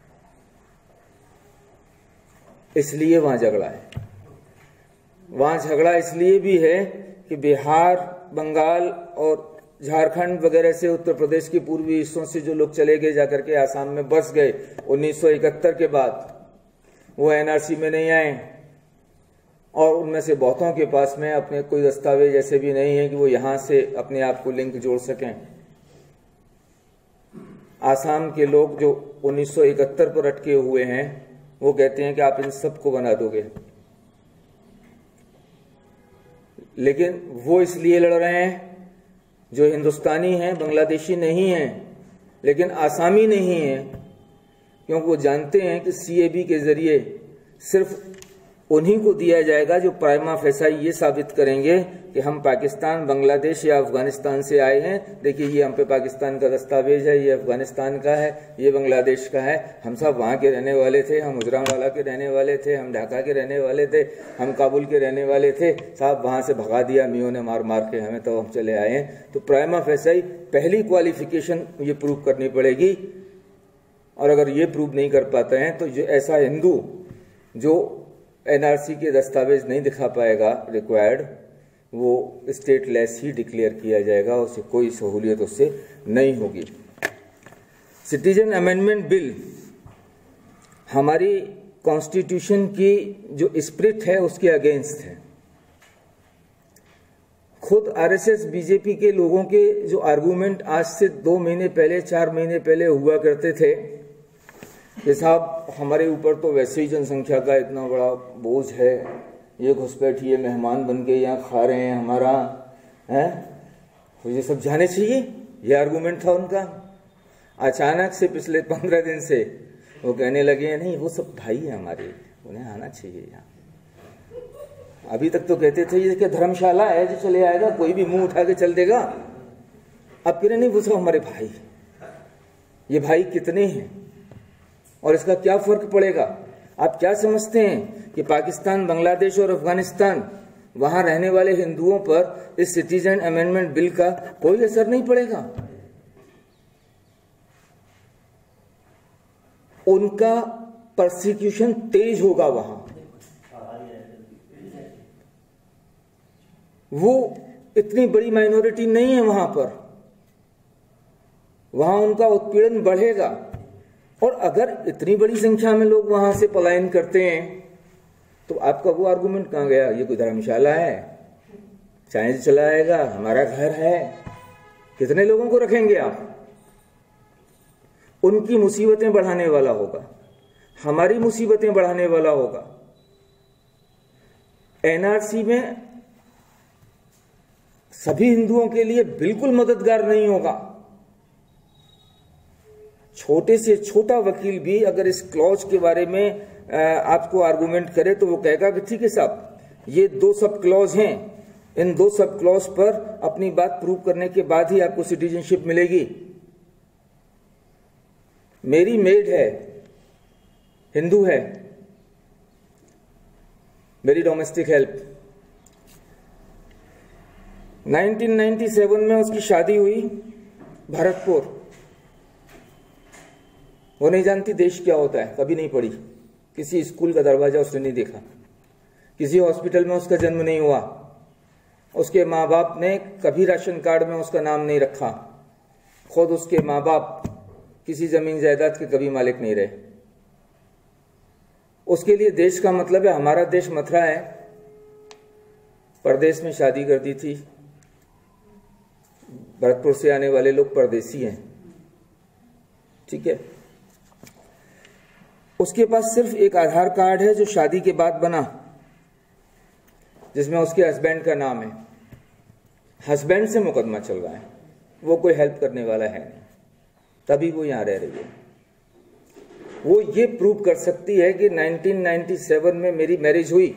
इसलिए वहां झगड़ा है। वहां झगड़ा इसलिए भी है कि बिहार, बंगाल और झारखंड वगैरह से, उत्तर प्रदेश के पूर्वी हिस्सों से जो लोग चले गए, जाकर के आसाम में बस गए उन्नीस सौ इकहत्तर के बाद, वो एनआरसी में नहीं आए, और उनमें से बहुतों के पास में अपने कोई दस्तावेज ऐसे भी नहीं है कि वो यहां से अपने आप को लिंक जोड़ सकें। आसाम के लोग जो उन्नीस सौ इकहत्तर पर अटके हुए हैं, वो कहते हैं कि आप इन सबको बना दोगे, लेकिन वो इसलिए लड़ रहे हैं जो हिंदुस्तानी हैं, बांग्लादेशी नहीं हैं, लेकिन आसामी नहीं हैं, क्योंकि वो जानते हैं कि सीएबी के जरिए सिर्फ उन्हीं को दिया जाएगा जो प्राइमा फेसाई ये साबित करेंगे कि हम पाकिस्तान, बांग्लादेश या अफगानिस्तान से आए हैं। देखिए, ये हम पे पाकिस्तान का दस्तावेज है, ये अफगानिस्तान का है, ये बांग्लादेश का है, हम सब वहाँ के रहने वाले थे, हम गुजरांवाला के रहने वाले थे, हम ढाका के रहने वाले थे, हम काबुल के रहने वाले थे, साहब वहाँ से भगा दिया मियों ने मार मार के हमें, तो हम चले आए हैं। तो प्राइमा फेसाई पहली क्वालिफिकेशन ये प्रूव करनी पड़ेगी, और अगर ये प्रूव नहीं कर पाते हैं तो जो ऐसा हिंदू जो एनआरसी के दस्तावेज नहीं दिखा पाएगा रिक्वायर्ड, वो स्टेटलेस ही डिक्लेयर किया जाएगा, उसे कोई सहूलियत उससे नहीं होगी। सिटीजन अमेंडमेंट बिल हमारी कॉन्स्टिट्यूशन की जो स्पिरिट है उसके अगेंस्ट है। खुद आरएसएस, बीजेपी के लोगों के जो आर्गुमेंट आज से दो महीने पहले, चार महीने पहले हुआ करते थे कि साहब हमारे ऊपर तो वैसे ही जनसंख्या का इतना बड़ा बोझ है, ये घुसपैठिए मेहमान बन के यहाँ खा रहे हैं हमारा, है, तो ये सब जाने चाहिए, ये आर्गुमेंट था उनका। अचानक से पिछले पंद्रह दिन से वो कहने लगे नहीं, वो सब भाई है हमारे, उन्हें आना चाहिए यहाँ। अभी तक तो कहते थे ये क्या धर्मशाला है जो चले आएगा, कोई भी मुंह उठा के चल देगा। अब फिर नहीं, पूछो हमारे भाई, ये भाई कितने हैं और इसका क्या फर्क पड़ेगा? आप क्या समझते हैं कि पाकिस्तान, बांग्लादेश और अफगानिस्तान, वहां रहने वाले हिंदुओं पर इस सिटीजन अमेंडमेंट बिल का कोई असर नहीं पड़ेगा? उनका परसिक्यूशन तेज होगा वहां। वो इतनी बड़ी माइनॉरिटी नहीं है वहां पर, वहां उनका उत्पीड़न बढ़ेगा। और अगर इतनी बड़ी संख्या में लोग वहां से पलायन करते हैं तो आपका वो आर्गुमेंट कहां गया? ये कोई धर्मशाला है, चाहे चला आएगा, हमारा घर है, कितने लोगों को रखेंगे आप? उनकी मुसीबतें बढ़ाने वाला होगा, हमारी मुसीबतें बढ़ाने वाला होगा। एनआरसी में सभी हिंदुओं के लिए बिल्कुल मददगार नहीं होगा। छोटे से छोटा वकील भी अगर इस क्लॉज के बारे में आपको आर्गुमेंट करे तो वो कहेगा कि ठीक है साहब, ये दो सब क्लॉज हैं, इन दो सब क्लॉज पर अपनी बात प्रूव करने के बाद ही आपको सिटीजनशिप मिलेगी। मेरी मेड है, हिंदू है, मेरी domestic help, nineteen ninety seven में उसकी शादी हुई भरतपुर। वो नहीं जानती देश क्या होता है, कभी नहीं पढ़ी, किसी स्कूल का दरवाजा उसने नहीं देखा, किसी हॉस्पिटल में उसका जन्म नहीं हुआ, उसके माँ बाप ने कभी राशन कार्ड में उसका नाम नहीं रखा, खुद उसके माँ बाप किसी जमीन जायदाद के कभी मालिक नहीं रहे। उसके लिए देश का मतलब है हमारा देश मथुरा है। परदेश में शादी कर दी थी। भरतपुर से आने वाले लोग परदेसी हैं, ठीक है। उसके पास सिर्फ एक आधार कार्ड है जो शादी के बाद बना, जिसमें उसके हस्बैंड का नाम है। हस्बैंड से मुकदमा चल रहा है, वो कोई हेल्प करने वाला है नहीं, तभी वो यहां रह रही है। वो ये प्रूव कर सकती है कि नाइनटीन नाइंटी सेवन में मेरी मैरिज हुई,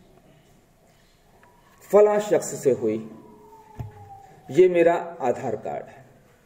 फला शख्स से हुई, ये मेरा आधार कार्ड है।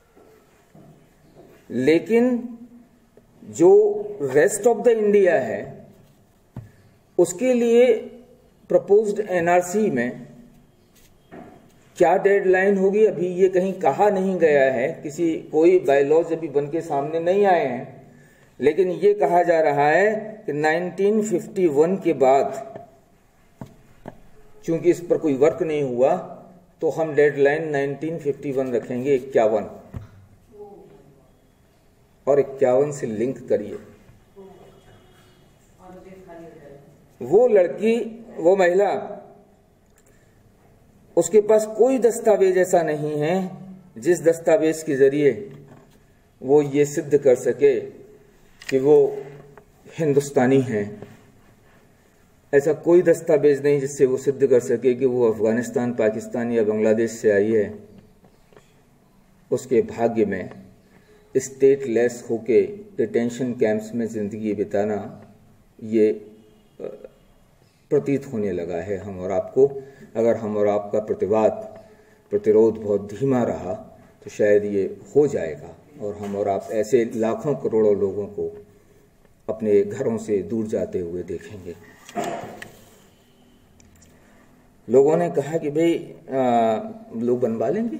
लेकिन जो रेस्ट ऑफ द इंडिया है उसके लिए प्रपोज्ड एनआरसी में क्या डेडलाइन होगी अभी ये कहीं कहा नहीं गया है, किसी कोई बायलॉज अभी बन के सामने नहीं आए हैं। लेकिन ये कहा जा रहा है कि नाइनटीन फिफ्टी वन के बाद चूंकि इस पर कोई वर्क नहीं हुआ तो हम डेडलाइन नाइनटीन फिफ्टी वन रखेंगे, इक्यावन, और इक्यावन से लिंक करिए। वो लड़की, वो महिला, उसके पास कोई दस्तावेज ऐसा नहीं है जिस दस्तावेज के जरिए वो ये सिद्ध कर सके कि वो हिंदुस्तानी है। ऐसा कोई दस्तावेज नहीं जिससे वो सिद्ध कर सके कि वो अफगानिस्तान, पाकिस्तान या बांग्लादेश से आई है। उसके भाग्य में स्टेटलेस होके डिटेंशन कैंप्स में जिंदगी बिताना ये प्रतीत होने लगा है हम और आपको। अगर हम और आपका प्रतिवाद प्रतिरोध बहुत धीमा रहा तो शायद ये हो जाएगा और हम और आप ऐसे लाखों करोड़ों लोगों को अपने घरों से दूर जाते हुए देखेंगे। लोगों ने कहा कि भाई लोग बनवा लेंगे,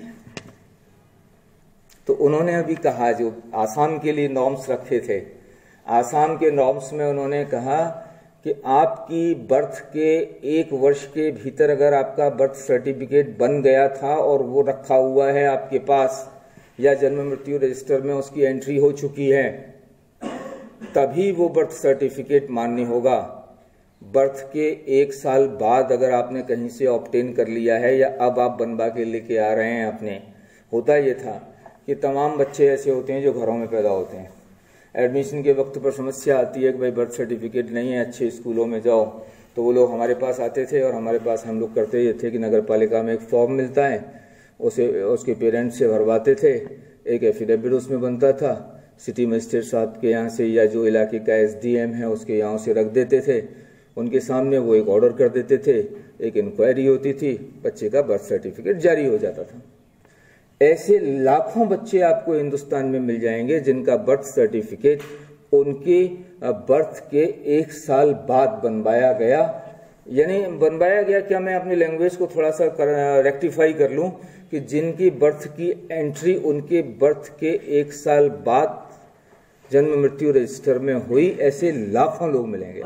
तो उन्होंने अभी कहा जो आसाम के लिए नॉर्म्स रखे थे, आसाम के नॉर्म्स में उन्होंने कहा कि आपकी बर्थ के एक वर्ष के भीतर अगर आपका बर्थ सर्टिफिकेट बन गया था और वो रखा हुआ है आपके पास या जन्म मृत्यु रजिस्टर में उसकी एंट्री हो चुकी है, तभी वो बर्थ सर्टिफिकेट मान्य होगा। बर्थ के एक साल बाद अगर आपने कहीं से ऑब्टेन कर लिया है या अब आप बनवा के लेके आ रहे हैं अपने, होता ये था कि तमाम बच्चे ऐसे होते हैं जो घरों में पैदा होते हैं, एडमिशन के वक्त पर समस्या आती है कि भाई बर्थ सर्टिफिकेट नहीं है, अच्छे स्कूलों में जाओ, तो वो लोग हमारे पास आते थे और हमारे पास हम लोग करते ये थे कि नगर पालिका में एक फॉर्म मिलता है, उसे उसके पेरेंट्स से भरवाते थे, एक एफिडेविट उसमें बनता था, सिटी मजिस्ट्रेट साहब के यहाँ से या जो इलाके का एसडीएम है उसके यहाँ से रख देते थे, उनके सामने वो एक ऑर्डर कर देते थे, एक इंक्वायरी होती थी, बच्चे का बर्थ सर्टिफिकेट जारी हो जाता था। ऐसे लाखों बच्चे आपको हिंदुस्तान में मिल जाएंगे जिनका बर्थ सर्टिफिकेट उनके बर्थ के एक साल बाद बनवाया गया। यानी बनवाया गया क्या, मैं अपनी लैंग्वेज को थोड़ा सा रेक्टिफाई कर लूं कि जिनकी बर्थ की एंट्री उनके बर्थ के एक साल बाद जन्म मृत्यु रजिस्टर में हुई, ऐसे लाखों लोग मिलेंगे।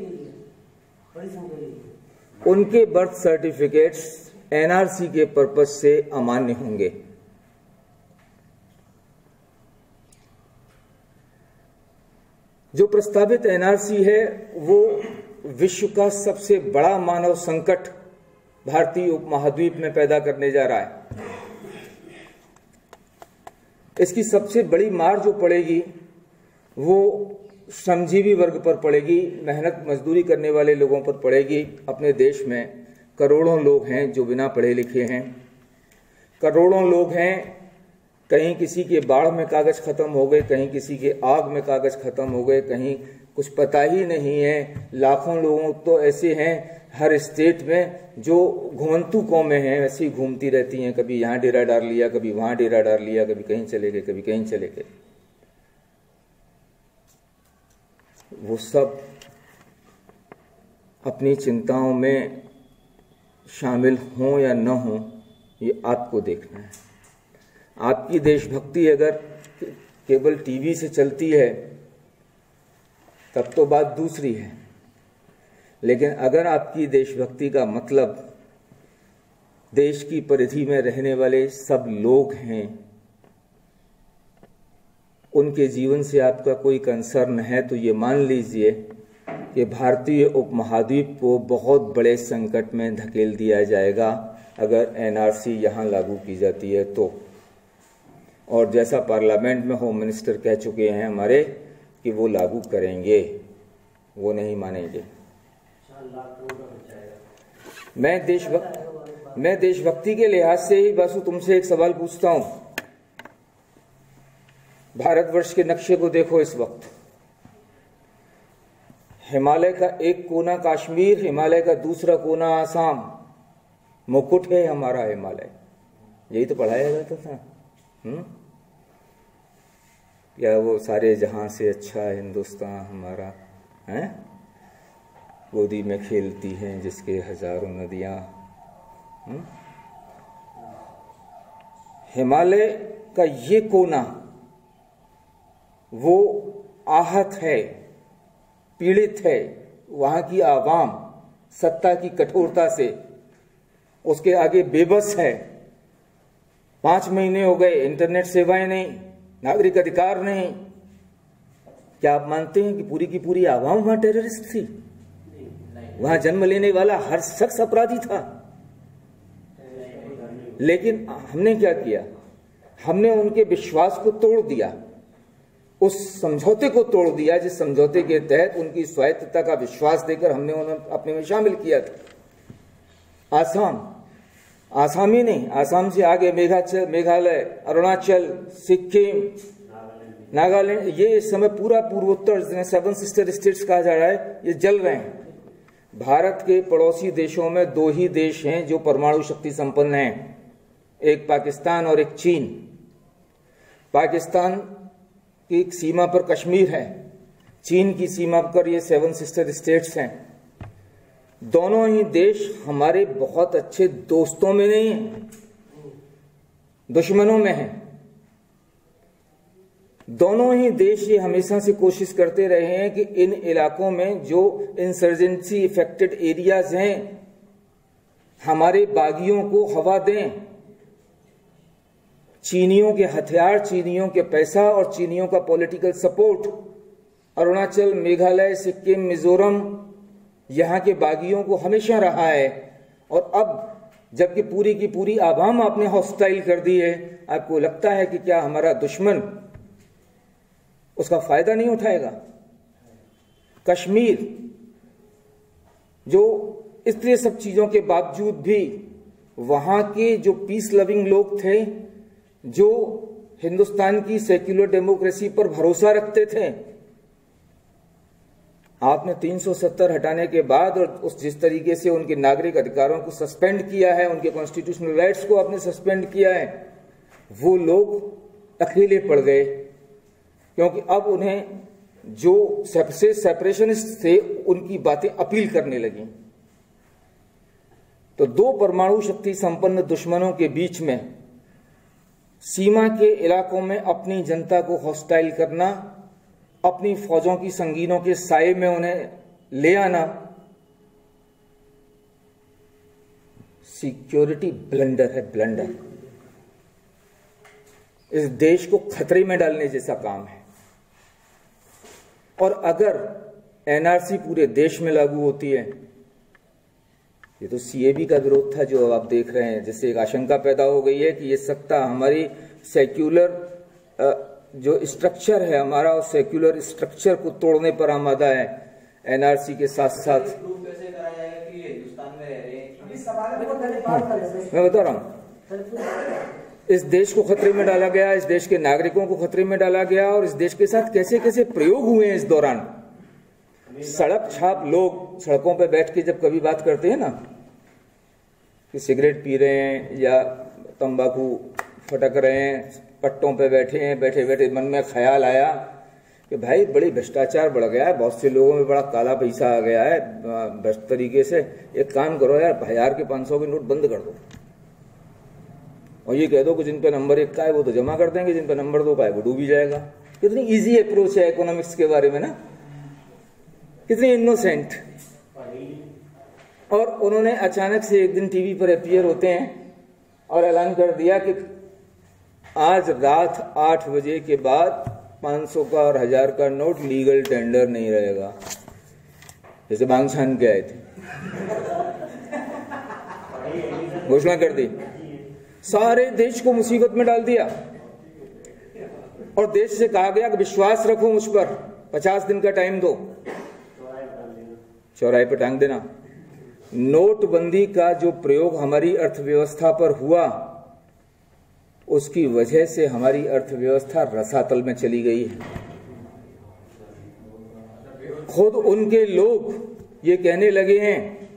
उनके बर्थ सर्टिफिकेट्स एनआरसी के पर्पज से अमान्य होंगे। जो प्रस्तावित एनआरसी है वो विश्व का सबसे बड़ा मानव संकट भारतीय उपमहाद्वीप में पैदा करने जा रहा है। इसकी सबसे बड़ी मार जो पड़ेगी वो श्रमजीवी वर्ग पर पड़ेगी, मेहनत मजदूरी करने वाले लोगों पर पड़ेगी। अपने देश में करोड़ों लोग हैं जो बिना पढ़े लिखे हैं, करोड़ों लोग हैं कहीं किसी के बाढ़ में कागज खत्म हो गए, कहीं किसी के आग में कागज खत्म हो गए, कहीं कुछ पता ही नहीं है। लाखों लोगों तो ऐसे हैं हर स्टेट में जो घुमंतू कौमें हैं, ऐसी घूमती रहती हैं, कभी यहाँ डेरा डाल लिया, कभी वहाँ डेरा डाल लिया, कभी कहीं चले गए, कभी कहीं चले गए। वो सब अपनी चिंताओं में शामिल हों या न हों, ये आपको देखना है। आपकी देशभक्ति अगर केवल टीवी से चलती है तब तो बात दूसरी है, लेकिन अगर आपकी देशभक्ति का मतलब देश की परिधि में रहने वाले सब लोग हैं, उनके जीवन से आपका कोई कंसर्न है, तो ये मान लीजिए कि भारतीय उपमहाद्वीप को बहुत बड़े संकट में धकेल दिया जाएगा अगर एनआरसी यहाँ लागू की जाती है तो। और जैसा पार्लियामेंट में होम मिनिस्टर कह चुके हैं हमारे कि वो लागू करेंगे, वो नहीं मानेंगे। मैं देशभक्त मैं देशभक्ति के लिहाज से ही बस तुमसे एक सवाल पूछता हूं। भारतवर्ष के नक्शे को देखो इस वक्त। हिमालय का एक कोना कश्मीर, हिमालय का दूसरा कोना आसाम, मुकुट है हमारा हिमालय। यही तो पढ़ाया जाता था। हम्म क्या वो सारे जहां से अच्छा हिंदुस्तान हमारा है, गोदी में खेलती हैं जिसके हजारों नदियां। हिमालय का ये कोना वो आहत है, पीड़ित है। वहां की आवाम सत्ता की कठोरता से उसके आगे बेबस है। पांच महीने हो गए, इंटरनेट सेवाएं नहीं, नागरिक अधिकार नहीं। क्या आप मानते हैं कि पूरी की पूरी आवाम वहां टेररिस्ट थी? वहां जन्म लेने वाला हर शख्स अपराधी था। लेकिन हमने क्या किया? हमने उनके विश्वास को तोड़ दिया, उस समझौते को तोड़ दिया जिस समझौते के तहत उनकी स्वायत्तता का विश्वास देकर हमने उन्हें अपने में शामिल किया था। आसाम, आसामी नहीं, आसाम से आगे मेघाचल, मेघालय, अरुणाचल, सिक्किम, नागालैंड, ये इस समय पूरा पूर्वोत्तर जिन्हें सेवन सिस्टर स्टेट्स कहा जा रहा है, ये जल रहे हैं। भारत के पड़ोसी देशों में दो ही देश हैं जो परमाणु शक्ति संपन्न हैं, एक पाकिस्तान और एक चीन। पाकिस्तान की सीमा पर कश्मीर है, चीन की सीमा पर ये सेवन सिस्टर स्टेट्स हैं। दोनों ही देश हमारे बहुत अच्छे दोस्तों में नहीं हैं, दुश्मनों में हैं। दोनों ही देश ये हमेशा से कोशिश करते रहे हैं कि इन इलाकों में जो इंसर्जेंसी इफेक्टेड एरियाज हैं, हमारे बागियों को हवा दें। चीनियों के हथियार, चीनियों के पैसा और चीनियों का पॉलिटिकल सपोर्ट अरुणाचल, मेघालय, सिक्किम, मिजोरम, यहां के बागियों को हमेशा रहा है। और अब जबकि पूरी की पूरी आवाम आपने हॉस्टाइल कर दी है, आपको लगता है कि क्या हमारा दुश्मन उसका फायदा नहीं उठाएगा? कश्मीर, जो इसलिए सब चीजों के बावजूद भी वहां के जो पीस लविंग लोग थे, जो हिंदुस्तान की सेक्युलर डेमोक्रेसी पर भरोसा रखते थे, आपने तीन सौ सत्तर हटाने के बाद और उस जिस तरीके से उनके नागरिक अधिकारों को सस्पेंड किया है, उनके कॉन्स्टिट्यूशनल राइट्स को आपने सस्पेंड किया है, वो लोग अकेले पड़ गए। क्योंकि अब उन्हें जो से सेपरेशनिस्ट थे उनकी बातें अपील करने लगी। तो दो परमाणु शक्ति संपन्न दुश्मनों के बीच में सीमा के इलाकों में अपनी जनता को हॉस्टाइल करना, अपनी फौजों की संगीनों के साए में उन्हें ले आना, सिक्योरिटी ब्लंडर है, ब्लंडर। इस देश को खतरे में डालने जैसा काम है। और अगर एनआरसी पूरे देश में लागू होती है, ये तो सीएबी का विरोध था जो आप देख रहे हैं, जिससे एक आशंका पैदा हो गई है कि ये सत्ता हमारी सेक्युलर जो स्ट्रक्चर है हमारा, उस सेक्युलर स्ट्रक्चर को तोड़ने पर आमादा है। एनआरसी के साथ साथ मैं बता रहा हूं, इस देश को खतरे में डाला गया, इस देश के नागरिकों को खतरे में डाला गया, और इस देश के साथ कैसे कैसे प्रयोग हुए हैं इस दौरान। सड़क छाप लोग सड़कों पर बैठ के जब कभी बात करते हैं ना कि सिगरेट पी रहे हैं या तंबाकू फटक रहे हैं, पट्टों पे बैठे हैं, बैठे बैठे मन में ख्याल आया कि भाई बड़ी भ्रष्टाचार बढ़ गया है, बहुत से लोगों में बड़ा काला पैसा आ गया है भ्रष्ट तरीके से, एक काम करो यार, हजार के पाँच सौ के नोट बंद कर दो और ये कह दो कि जिन पे नंबर एक का है वो तो जमा कर देंगे, जिन पे नंबर दो का है वो डूब ही जाएगा। कितनी इजी अप्रोच है इकोनॉमिक्स के बारे में ना, कितनी इनोसेंट। और उन्होंने अचानक से एक दिन टीवी पर अपीयर होते हैं और ऐलान कर दिया कि आज रात आठ बजे के बाद पाँच सौ का और हजार का नोट लीगल टेंडर नहीं रहेगा, जैसे बांग छान के आए थे, घोषणा कर दी, सारे देश को मुसीबत में डाल दिया। और देश से कहा गया कि विश्वास रखो मुझ पर, पचास दिन का टाइम दो, चौराहे पर टांग देना। नोटबंदी का जो प्रयोग हमारी अर्थव्यवस्था पर हुआ, उसकी वजह से हमारी अर्थव्यवस्था रसातल में चली गई है। खुद उनके लोग ये कहने लगे हैं,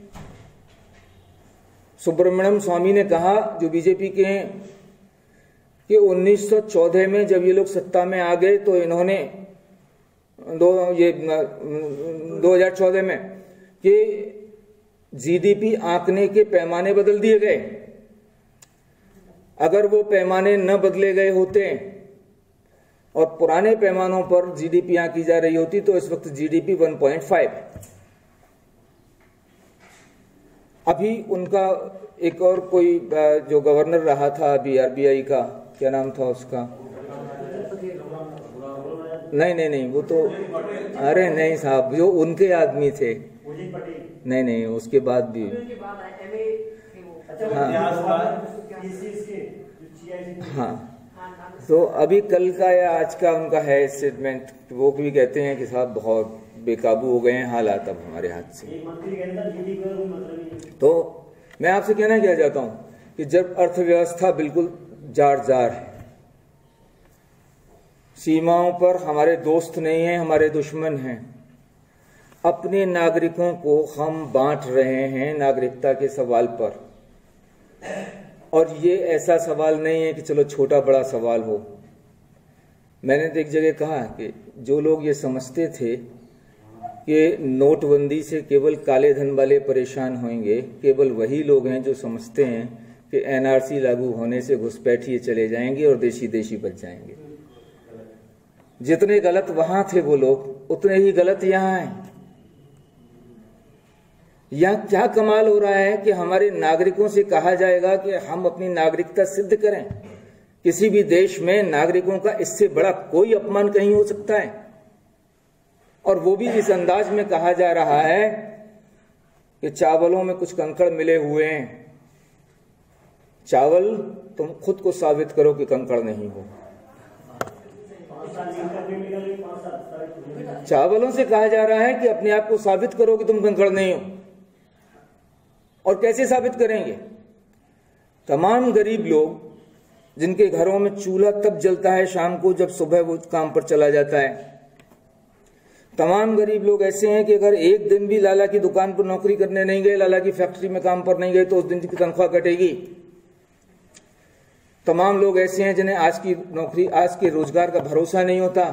सुब्रमण्यम स्वामी ने कहा जो बीजेपी के हैं कि उन्नीस सौ चौदह में जब ये लोग सत्ता में आ गए तो इन्होंने दो ये दो हजार चौदह में कि जीडीपी आंकने के पैमाने बदल दिए गए। अगर वो पैमाने न बदले गए होते और पुराने पैमानों पर जीडीपी आंकी जा रही होती तो इस वक्त जीडीपी वन पॉइंट फाइव है। अभी उनका एक और कोई जो गवर्नर रहा था अभी आरबीआई का, क्या नाम था उसका, नहीं नहीं नहीं वो तो, अरे नहीं साहब, जो उनके आदमी थे, नहीं नहीं उसके बाद भी, हाँ हाँ, तो अभी कल का या आज का उनका है स्टेटमेंट, वो भी कहते हैं कि साहब बहुत बेकाबू हो गए हैं हालात अब हमारे हाथ से। तो मैं आपसे कहना क्या चाहता हूं कि जब अर्थव्यवस्था बिल्कुल जार जार है, सीमाओं पर हमारे दोस्त नहीं हैं, हमारे दुश्मन हैं, अपने नागरिकों को हम बांट रहे हैं नागरिकता के सवाल पर। और ये ऐसा सवाल नहीं है कि चलो छोटा बड़ा सवाल हो। मैंने तो एक जगह कहा कि जो लोग ये समझते थे कि नोटबंदी से केवल काले धन वाले परेशान होंगे, केवल वही लोग हैं जो समझते हैं कि एनआरसी लागू होने से घुसपैठिए चले जाएंगे और देशी देशी बच जाएंगे। जितने गलत वहां थे वो लोग, उतने ही गलत यहां हैं। यहां क्या कमाल हो रहा है कि हमारे नागरिकों से कहा जाएगा कि हम अपनी नागरिकता सिद्ध करें। किसी भी देश में नागरिकों का इससे बड़ा कोई अपमान कहीं हो सकता है? और वो भी इस अंदाज में कहा जा रहा है कि चावलों में कुछ कंकड़ मिले हुए हैं, चावल तुम खुद को साबित करो कि कंकड़ नहीं हो। चावलों से कहा जा रहा है कि अपने आप को साबित करो कि तुम कंकड़ नहीं हो। और कैसे साबित करेंगे? तमाम गरीब लोग जिनके घरों में चूल्हा तब जलता है शाम को जब सुबह वो काम पर चला जाता है, तमाम गरीब लोग ऐसे हैं कि अगर एक दिन भी लाला की दुकान पर नौकरी करने नहीं गए, लाला की फैक्ट्री में काम पर नहीं गए तो उस दिन की तनख्वाह कटेगी। तमाम लोग ऐसे हैं जिन्हें आज की नौकरी, आज के रोजगार का भरोसा नहीं होता।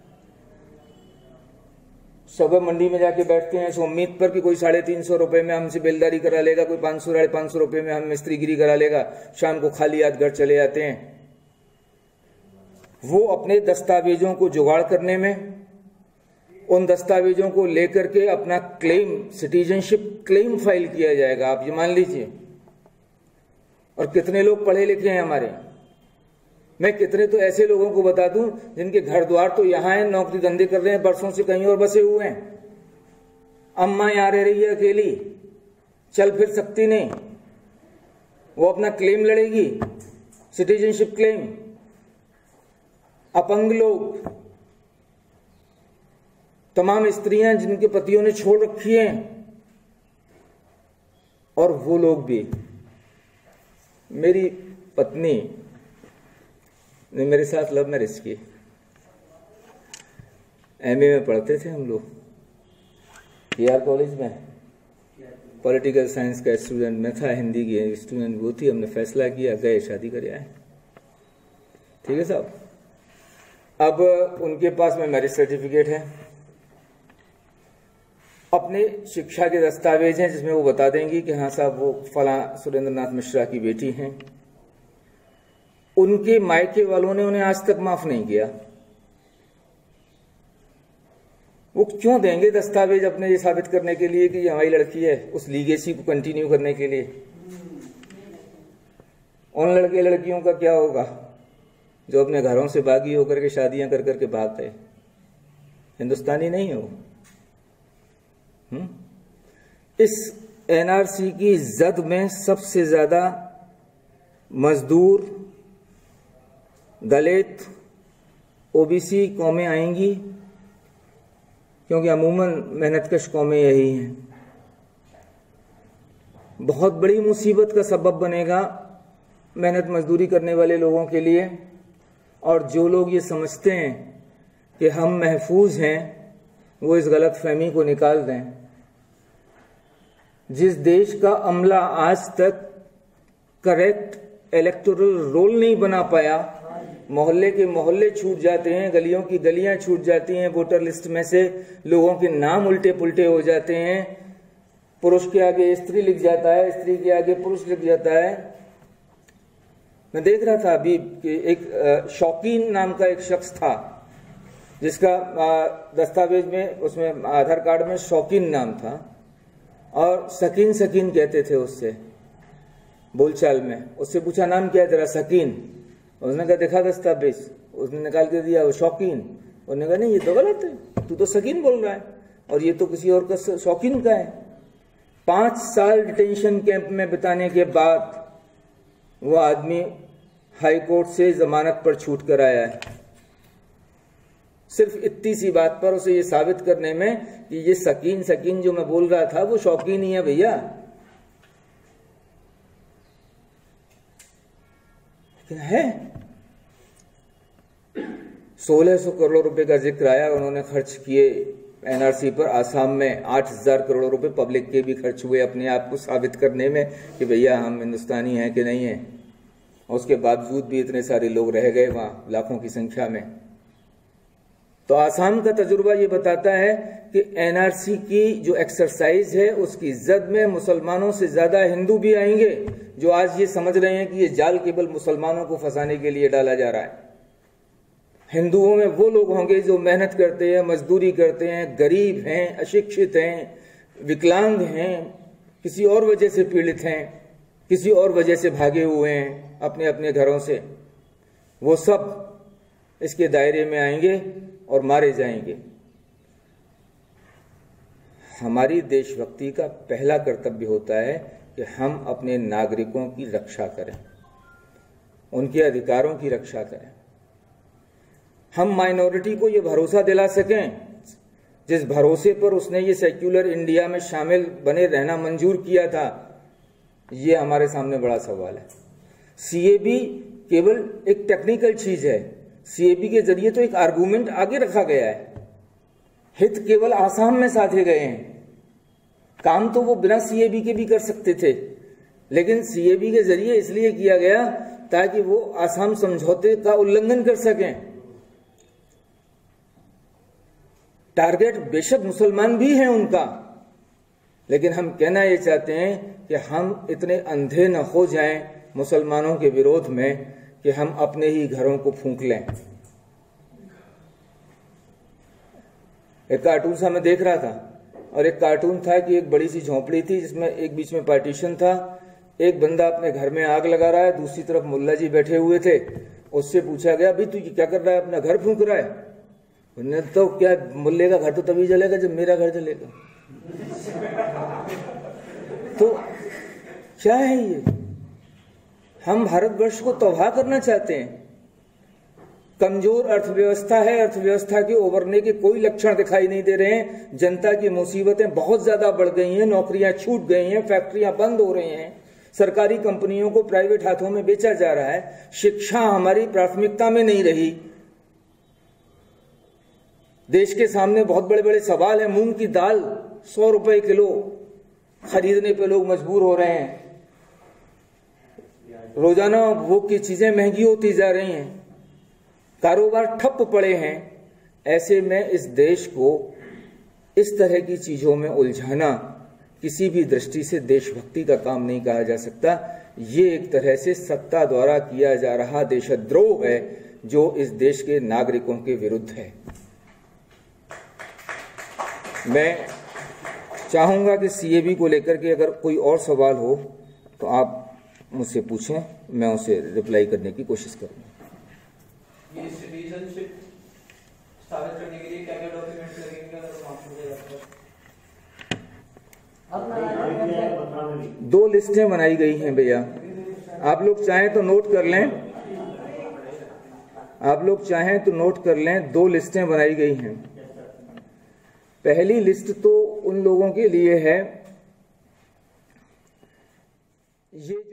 सुबह मंडी में जाके बैठते हैं इस उम्मीद पर कि कोई साढ़े तीन सौ रुपए में हमसे बेलदारी करा लेगा, कोई पांच सौ साढ़े पांच सौ रुपए में हम मिस्त्रीगिरी करा लेगा। शाम को खाली हाथ घर चले जाते हैं। वो अपने दस्तावेजों को जुगाड़ करने में, उन दस्तावेजों को लेकर के अपना क्लेम, सिटीजनशिप क्लेम फाइल किया जाएगा, आप ये मान लीजिए। और कितने लोग पढ़े लिखे हैं हमारे, मैं कितने तो ऐसे लोगों को बता दूं जिनके घर द्वार तो यहां है, नौकरी धंधे कर रहे हैं, बरसों से कहीं और बसे हुए हैं। अम्मा यहां रह रही है अकेली, चल फिर सकती नहीं, वो अपना क्लेम लड़ेगी, सिटीजनशिप क्लेम। अपंग लोग, तमाम स्त्रियां जिनके पतियों ने छोड़ रखी हैं, और वो लोग भी। मेरी पत्नी ने मेरे साथ लव मैरिज की। एमए में पढ़ते थे हम लोग, केआर कॉलेज में। पॉलिटिकल साइंस का स्टूडेंट मैं था, हिंदी की स्टूडेंट वो थी। हमने फैसला किया, गए, शादी कर आए। ठीक है साहब। अब उनके पास में मैरिज सर्टिफिकेट है, अपने शिक्षा के दस्तावेज हैं जिसमें वो बता देंगी कि हाँ साहब वो फला सुरेंद्र नाथ मिश्रा की बेटी हैं। उनके मायके वालों ने उन्हें आज तक माफ नहीं किया। वो क्यों देंगे दस्तावेज अपने ये साबित करने के लिए कि ये हमारी लड़की है, उस लीगेसी को कंटिन्यू करने के लिए। उन लड़के लड़कियों का क्या होगा जो अपने घरों से बागी होकर के शादियां कर करके भाग गए? हिंदुस्तानी नहीं हो। हुँ? इस एनआरसी की जद में सबसे ज्यादा मजदूर, दलित, ओबीसी कौमें आएंगी, क्योंकि अमूमन मेहनतकश कौमें यही हैं। बहुत बड़ी मुसीबत का सबब बनेगा मेहनत मजदूरी करने वाले लोगों के लिए। और जो लोग ये समझते हैं कि हम महफूज हैं, वो इस गलत फहमी को निकाल दें। जिस देश का अमला आज तक करेक्ट इलेक्टोरल रोल नहीं बना पाया, मोहल्ले के मोहल्ले छूट जाते हैं, गलियों की गलियां छूट जाती हैं, वोटर लिस्ट में से लोगों के नाम उल्टे पुल्टे हो जाते हैं, पुरुष के आगे स्त्री लिख जाता है, स्त्री के आगे पुरुष लिख जाता है। मैं देख रहा था अभी कि एक शौकीन नाम का एक शख्स था जिसका दस्तावेज में, उसमें आधार कार्ड में शौकीन नाम था, और सकीन सकीन कहते थे उससे बोलचाल में। उससे पूछा नाम क्या है तेरा? सकीन। उसने कहा देखा दस्तावेज, उसने निकाल के दिया वो शौकीन। उसने कहा नहीं ये तो गलत है, तू तो सकीन बोल रहा है और ये तो किसी और का शौकीन का है। पांच साल डिटेंशन कैंप में बिताने के बाद वो आदमी हाई कोर्ट से जमानत पर छूट कर आया है, सिर्फ इतनी सी बात पर, उसे ये साबित करने में कि ये सकीन सकीन जो मैं बोल रहा था वो शौकीन ही है भैया। लेकिन है सोलह सौ करोड़ रुपए का जिक्र आया, उन्होंने खर्च किए एनआरसी पर। आसाम में आठ हजार करोड़ रुपए पब्लिक के भी खर्च हुए अपने आप को साबित करने में कि भैया हम हिंदुस्तानी हैं कि नहीं है। और उसके बावजूद भी इतने सारे लोग रह गए वहां, लाखों की संख्या में। तो आसाम का तजुर्बा ये बताता है कि एनआरसी की जो एक्सरसाइज है उसकी जद में मुसलमानों से ज्यादा हिंदू भी आएंगे, जो आज ये समझ रहे हैं कि ये जाल केवल मुसलमानों को फंसाने के लिए डाला जा रहा है। हिंदुओं में वो लोग होंगे जो मेहनत करते हैं, मजदूरी करते हैं, गरीब हैं, अशिक्षित हैं, विकलांग हैं, किसी और वजह से पीड़ित हैं, किसी और वजह से भागे हुए हैं अपने अपने घरों से। वो सब इसके दायरे में आएंगे और मारे जाएंगे। हमारी देशभक्ति का पहला कर्तव्य होता है कि हम अपने नागरिकों की रक्षा करें, उनके अधिकारों की रक्षा करें। हम माइनॉरिटी को ये भरोसा दिला सकें जिस भरोसे पर उसने ये सेक्युलर इंडिया में शामिल बने रहना मंजूर किया था, ये हमारे सामने बड़ा सवाल है। सीएबी केवल एक टेक्निकल चीज है। सीएबी के जरिए तो एक आर्गुमेंट आगे रखा गया है, हित केवल आसाम में साधे गए हैं। काम तो वो बिना सीएबी के भी कर सकते थे, लेकिन सीएबी के जरिए इसलिए किया गया ताकि वो आसाम समझौते का उल्लंघन कर सकें। टारगेट बेशक मुसलमान भी हैं उनका, लेकिन हम कहना ये चाहते हैं कि हम इतने अंधे न हो जाएं मुसलमानों के विरोध में कि हम अपने ही घरों को फूंक लें। एक कार्टून सा मैं देख रहा था, और एक कार्टून था कि एक बड़ी सी झोंपड़ी थी जिसमें एक बीच में पार्टीशन था। एक बंदा अपने घर में आग लगा रहा है, दूसरी तरफ मुल्ला जी बैठे हुए थे। उससे पूछा गया भाई तू क्या कर रहा है, अपना घर फूंक रहा है? उन्होंने तो क्या, मुल्ले का घर तो तभी जलेगा जब मेरा घर जलेगा। तो क्या है ये? हम भारतवर्ष को तबाह करना चाहते हैं। कमजोर अर्थव्यवस्था है, अर्थव्यवस्था के उभरने के कोई लक्षण दिखाई नहीं दे रहे हैं। जनता की मुसीबतें बहुत ज्यादा बढ़ गई हैं, नौकरियां छूट गई हैं, फैक्ट्रियां बंद हो रही हैं, सरकारी कंपनियों को प्राइवेट हाथों में बेचा जा रहा है। शिक्षा हमारी प्राथमिकता में नहीं रही। देश के सामने बहुत बड़े बड़े सवाल है। मूंग की दाल सौ रुपए किलो खरीदने पे लोग मजबूर हो रहे हैं। रोजाना भोग की चीजें महंगी होती जा रही हैं, कारोबार ठप पड़े हैं। ऐसे में इस देश को इस तरह की चीजों में उलझाना किसी भी दृष्टि से देशभक्ति का काम नहीं कहा जा सकता। ये एक तरह से सत्ता द्वारा किया जा रहा देशद्रोह है जो इस देश के नागरिकों के विरुद्ध है। मैं चाहूंगा कि सीएबी को लेकर के अगर कोई और सवाल हो तो आप मुझसे पूछें, मैं उसे रिप्लाई करने की कोशिश करूंगा। ये सिटीजनशिप स्थापित करने के लिए क्या क्या डॉक्यूमेंट्स लगेंगे अगर आप मुझे बताएं? दो लिस्टें बनाई गई हैं भैया, आप लोग चाहें तो नोट कर लें। आप लोग चाहें तो नोट कर लें। दो लिस्टें बनाई गई हैं। पहली लिस्ट तो उन लोगों के लिए है ये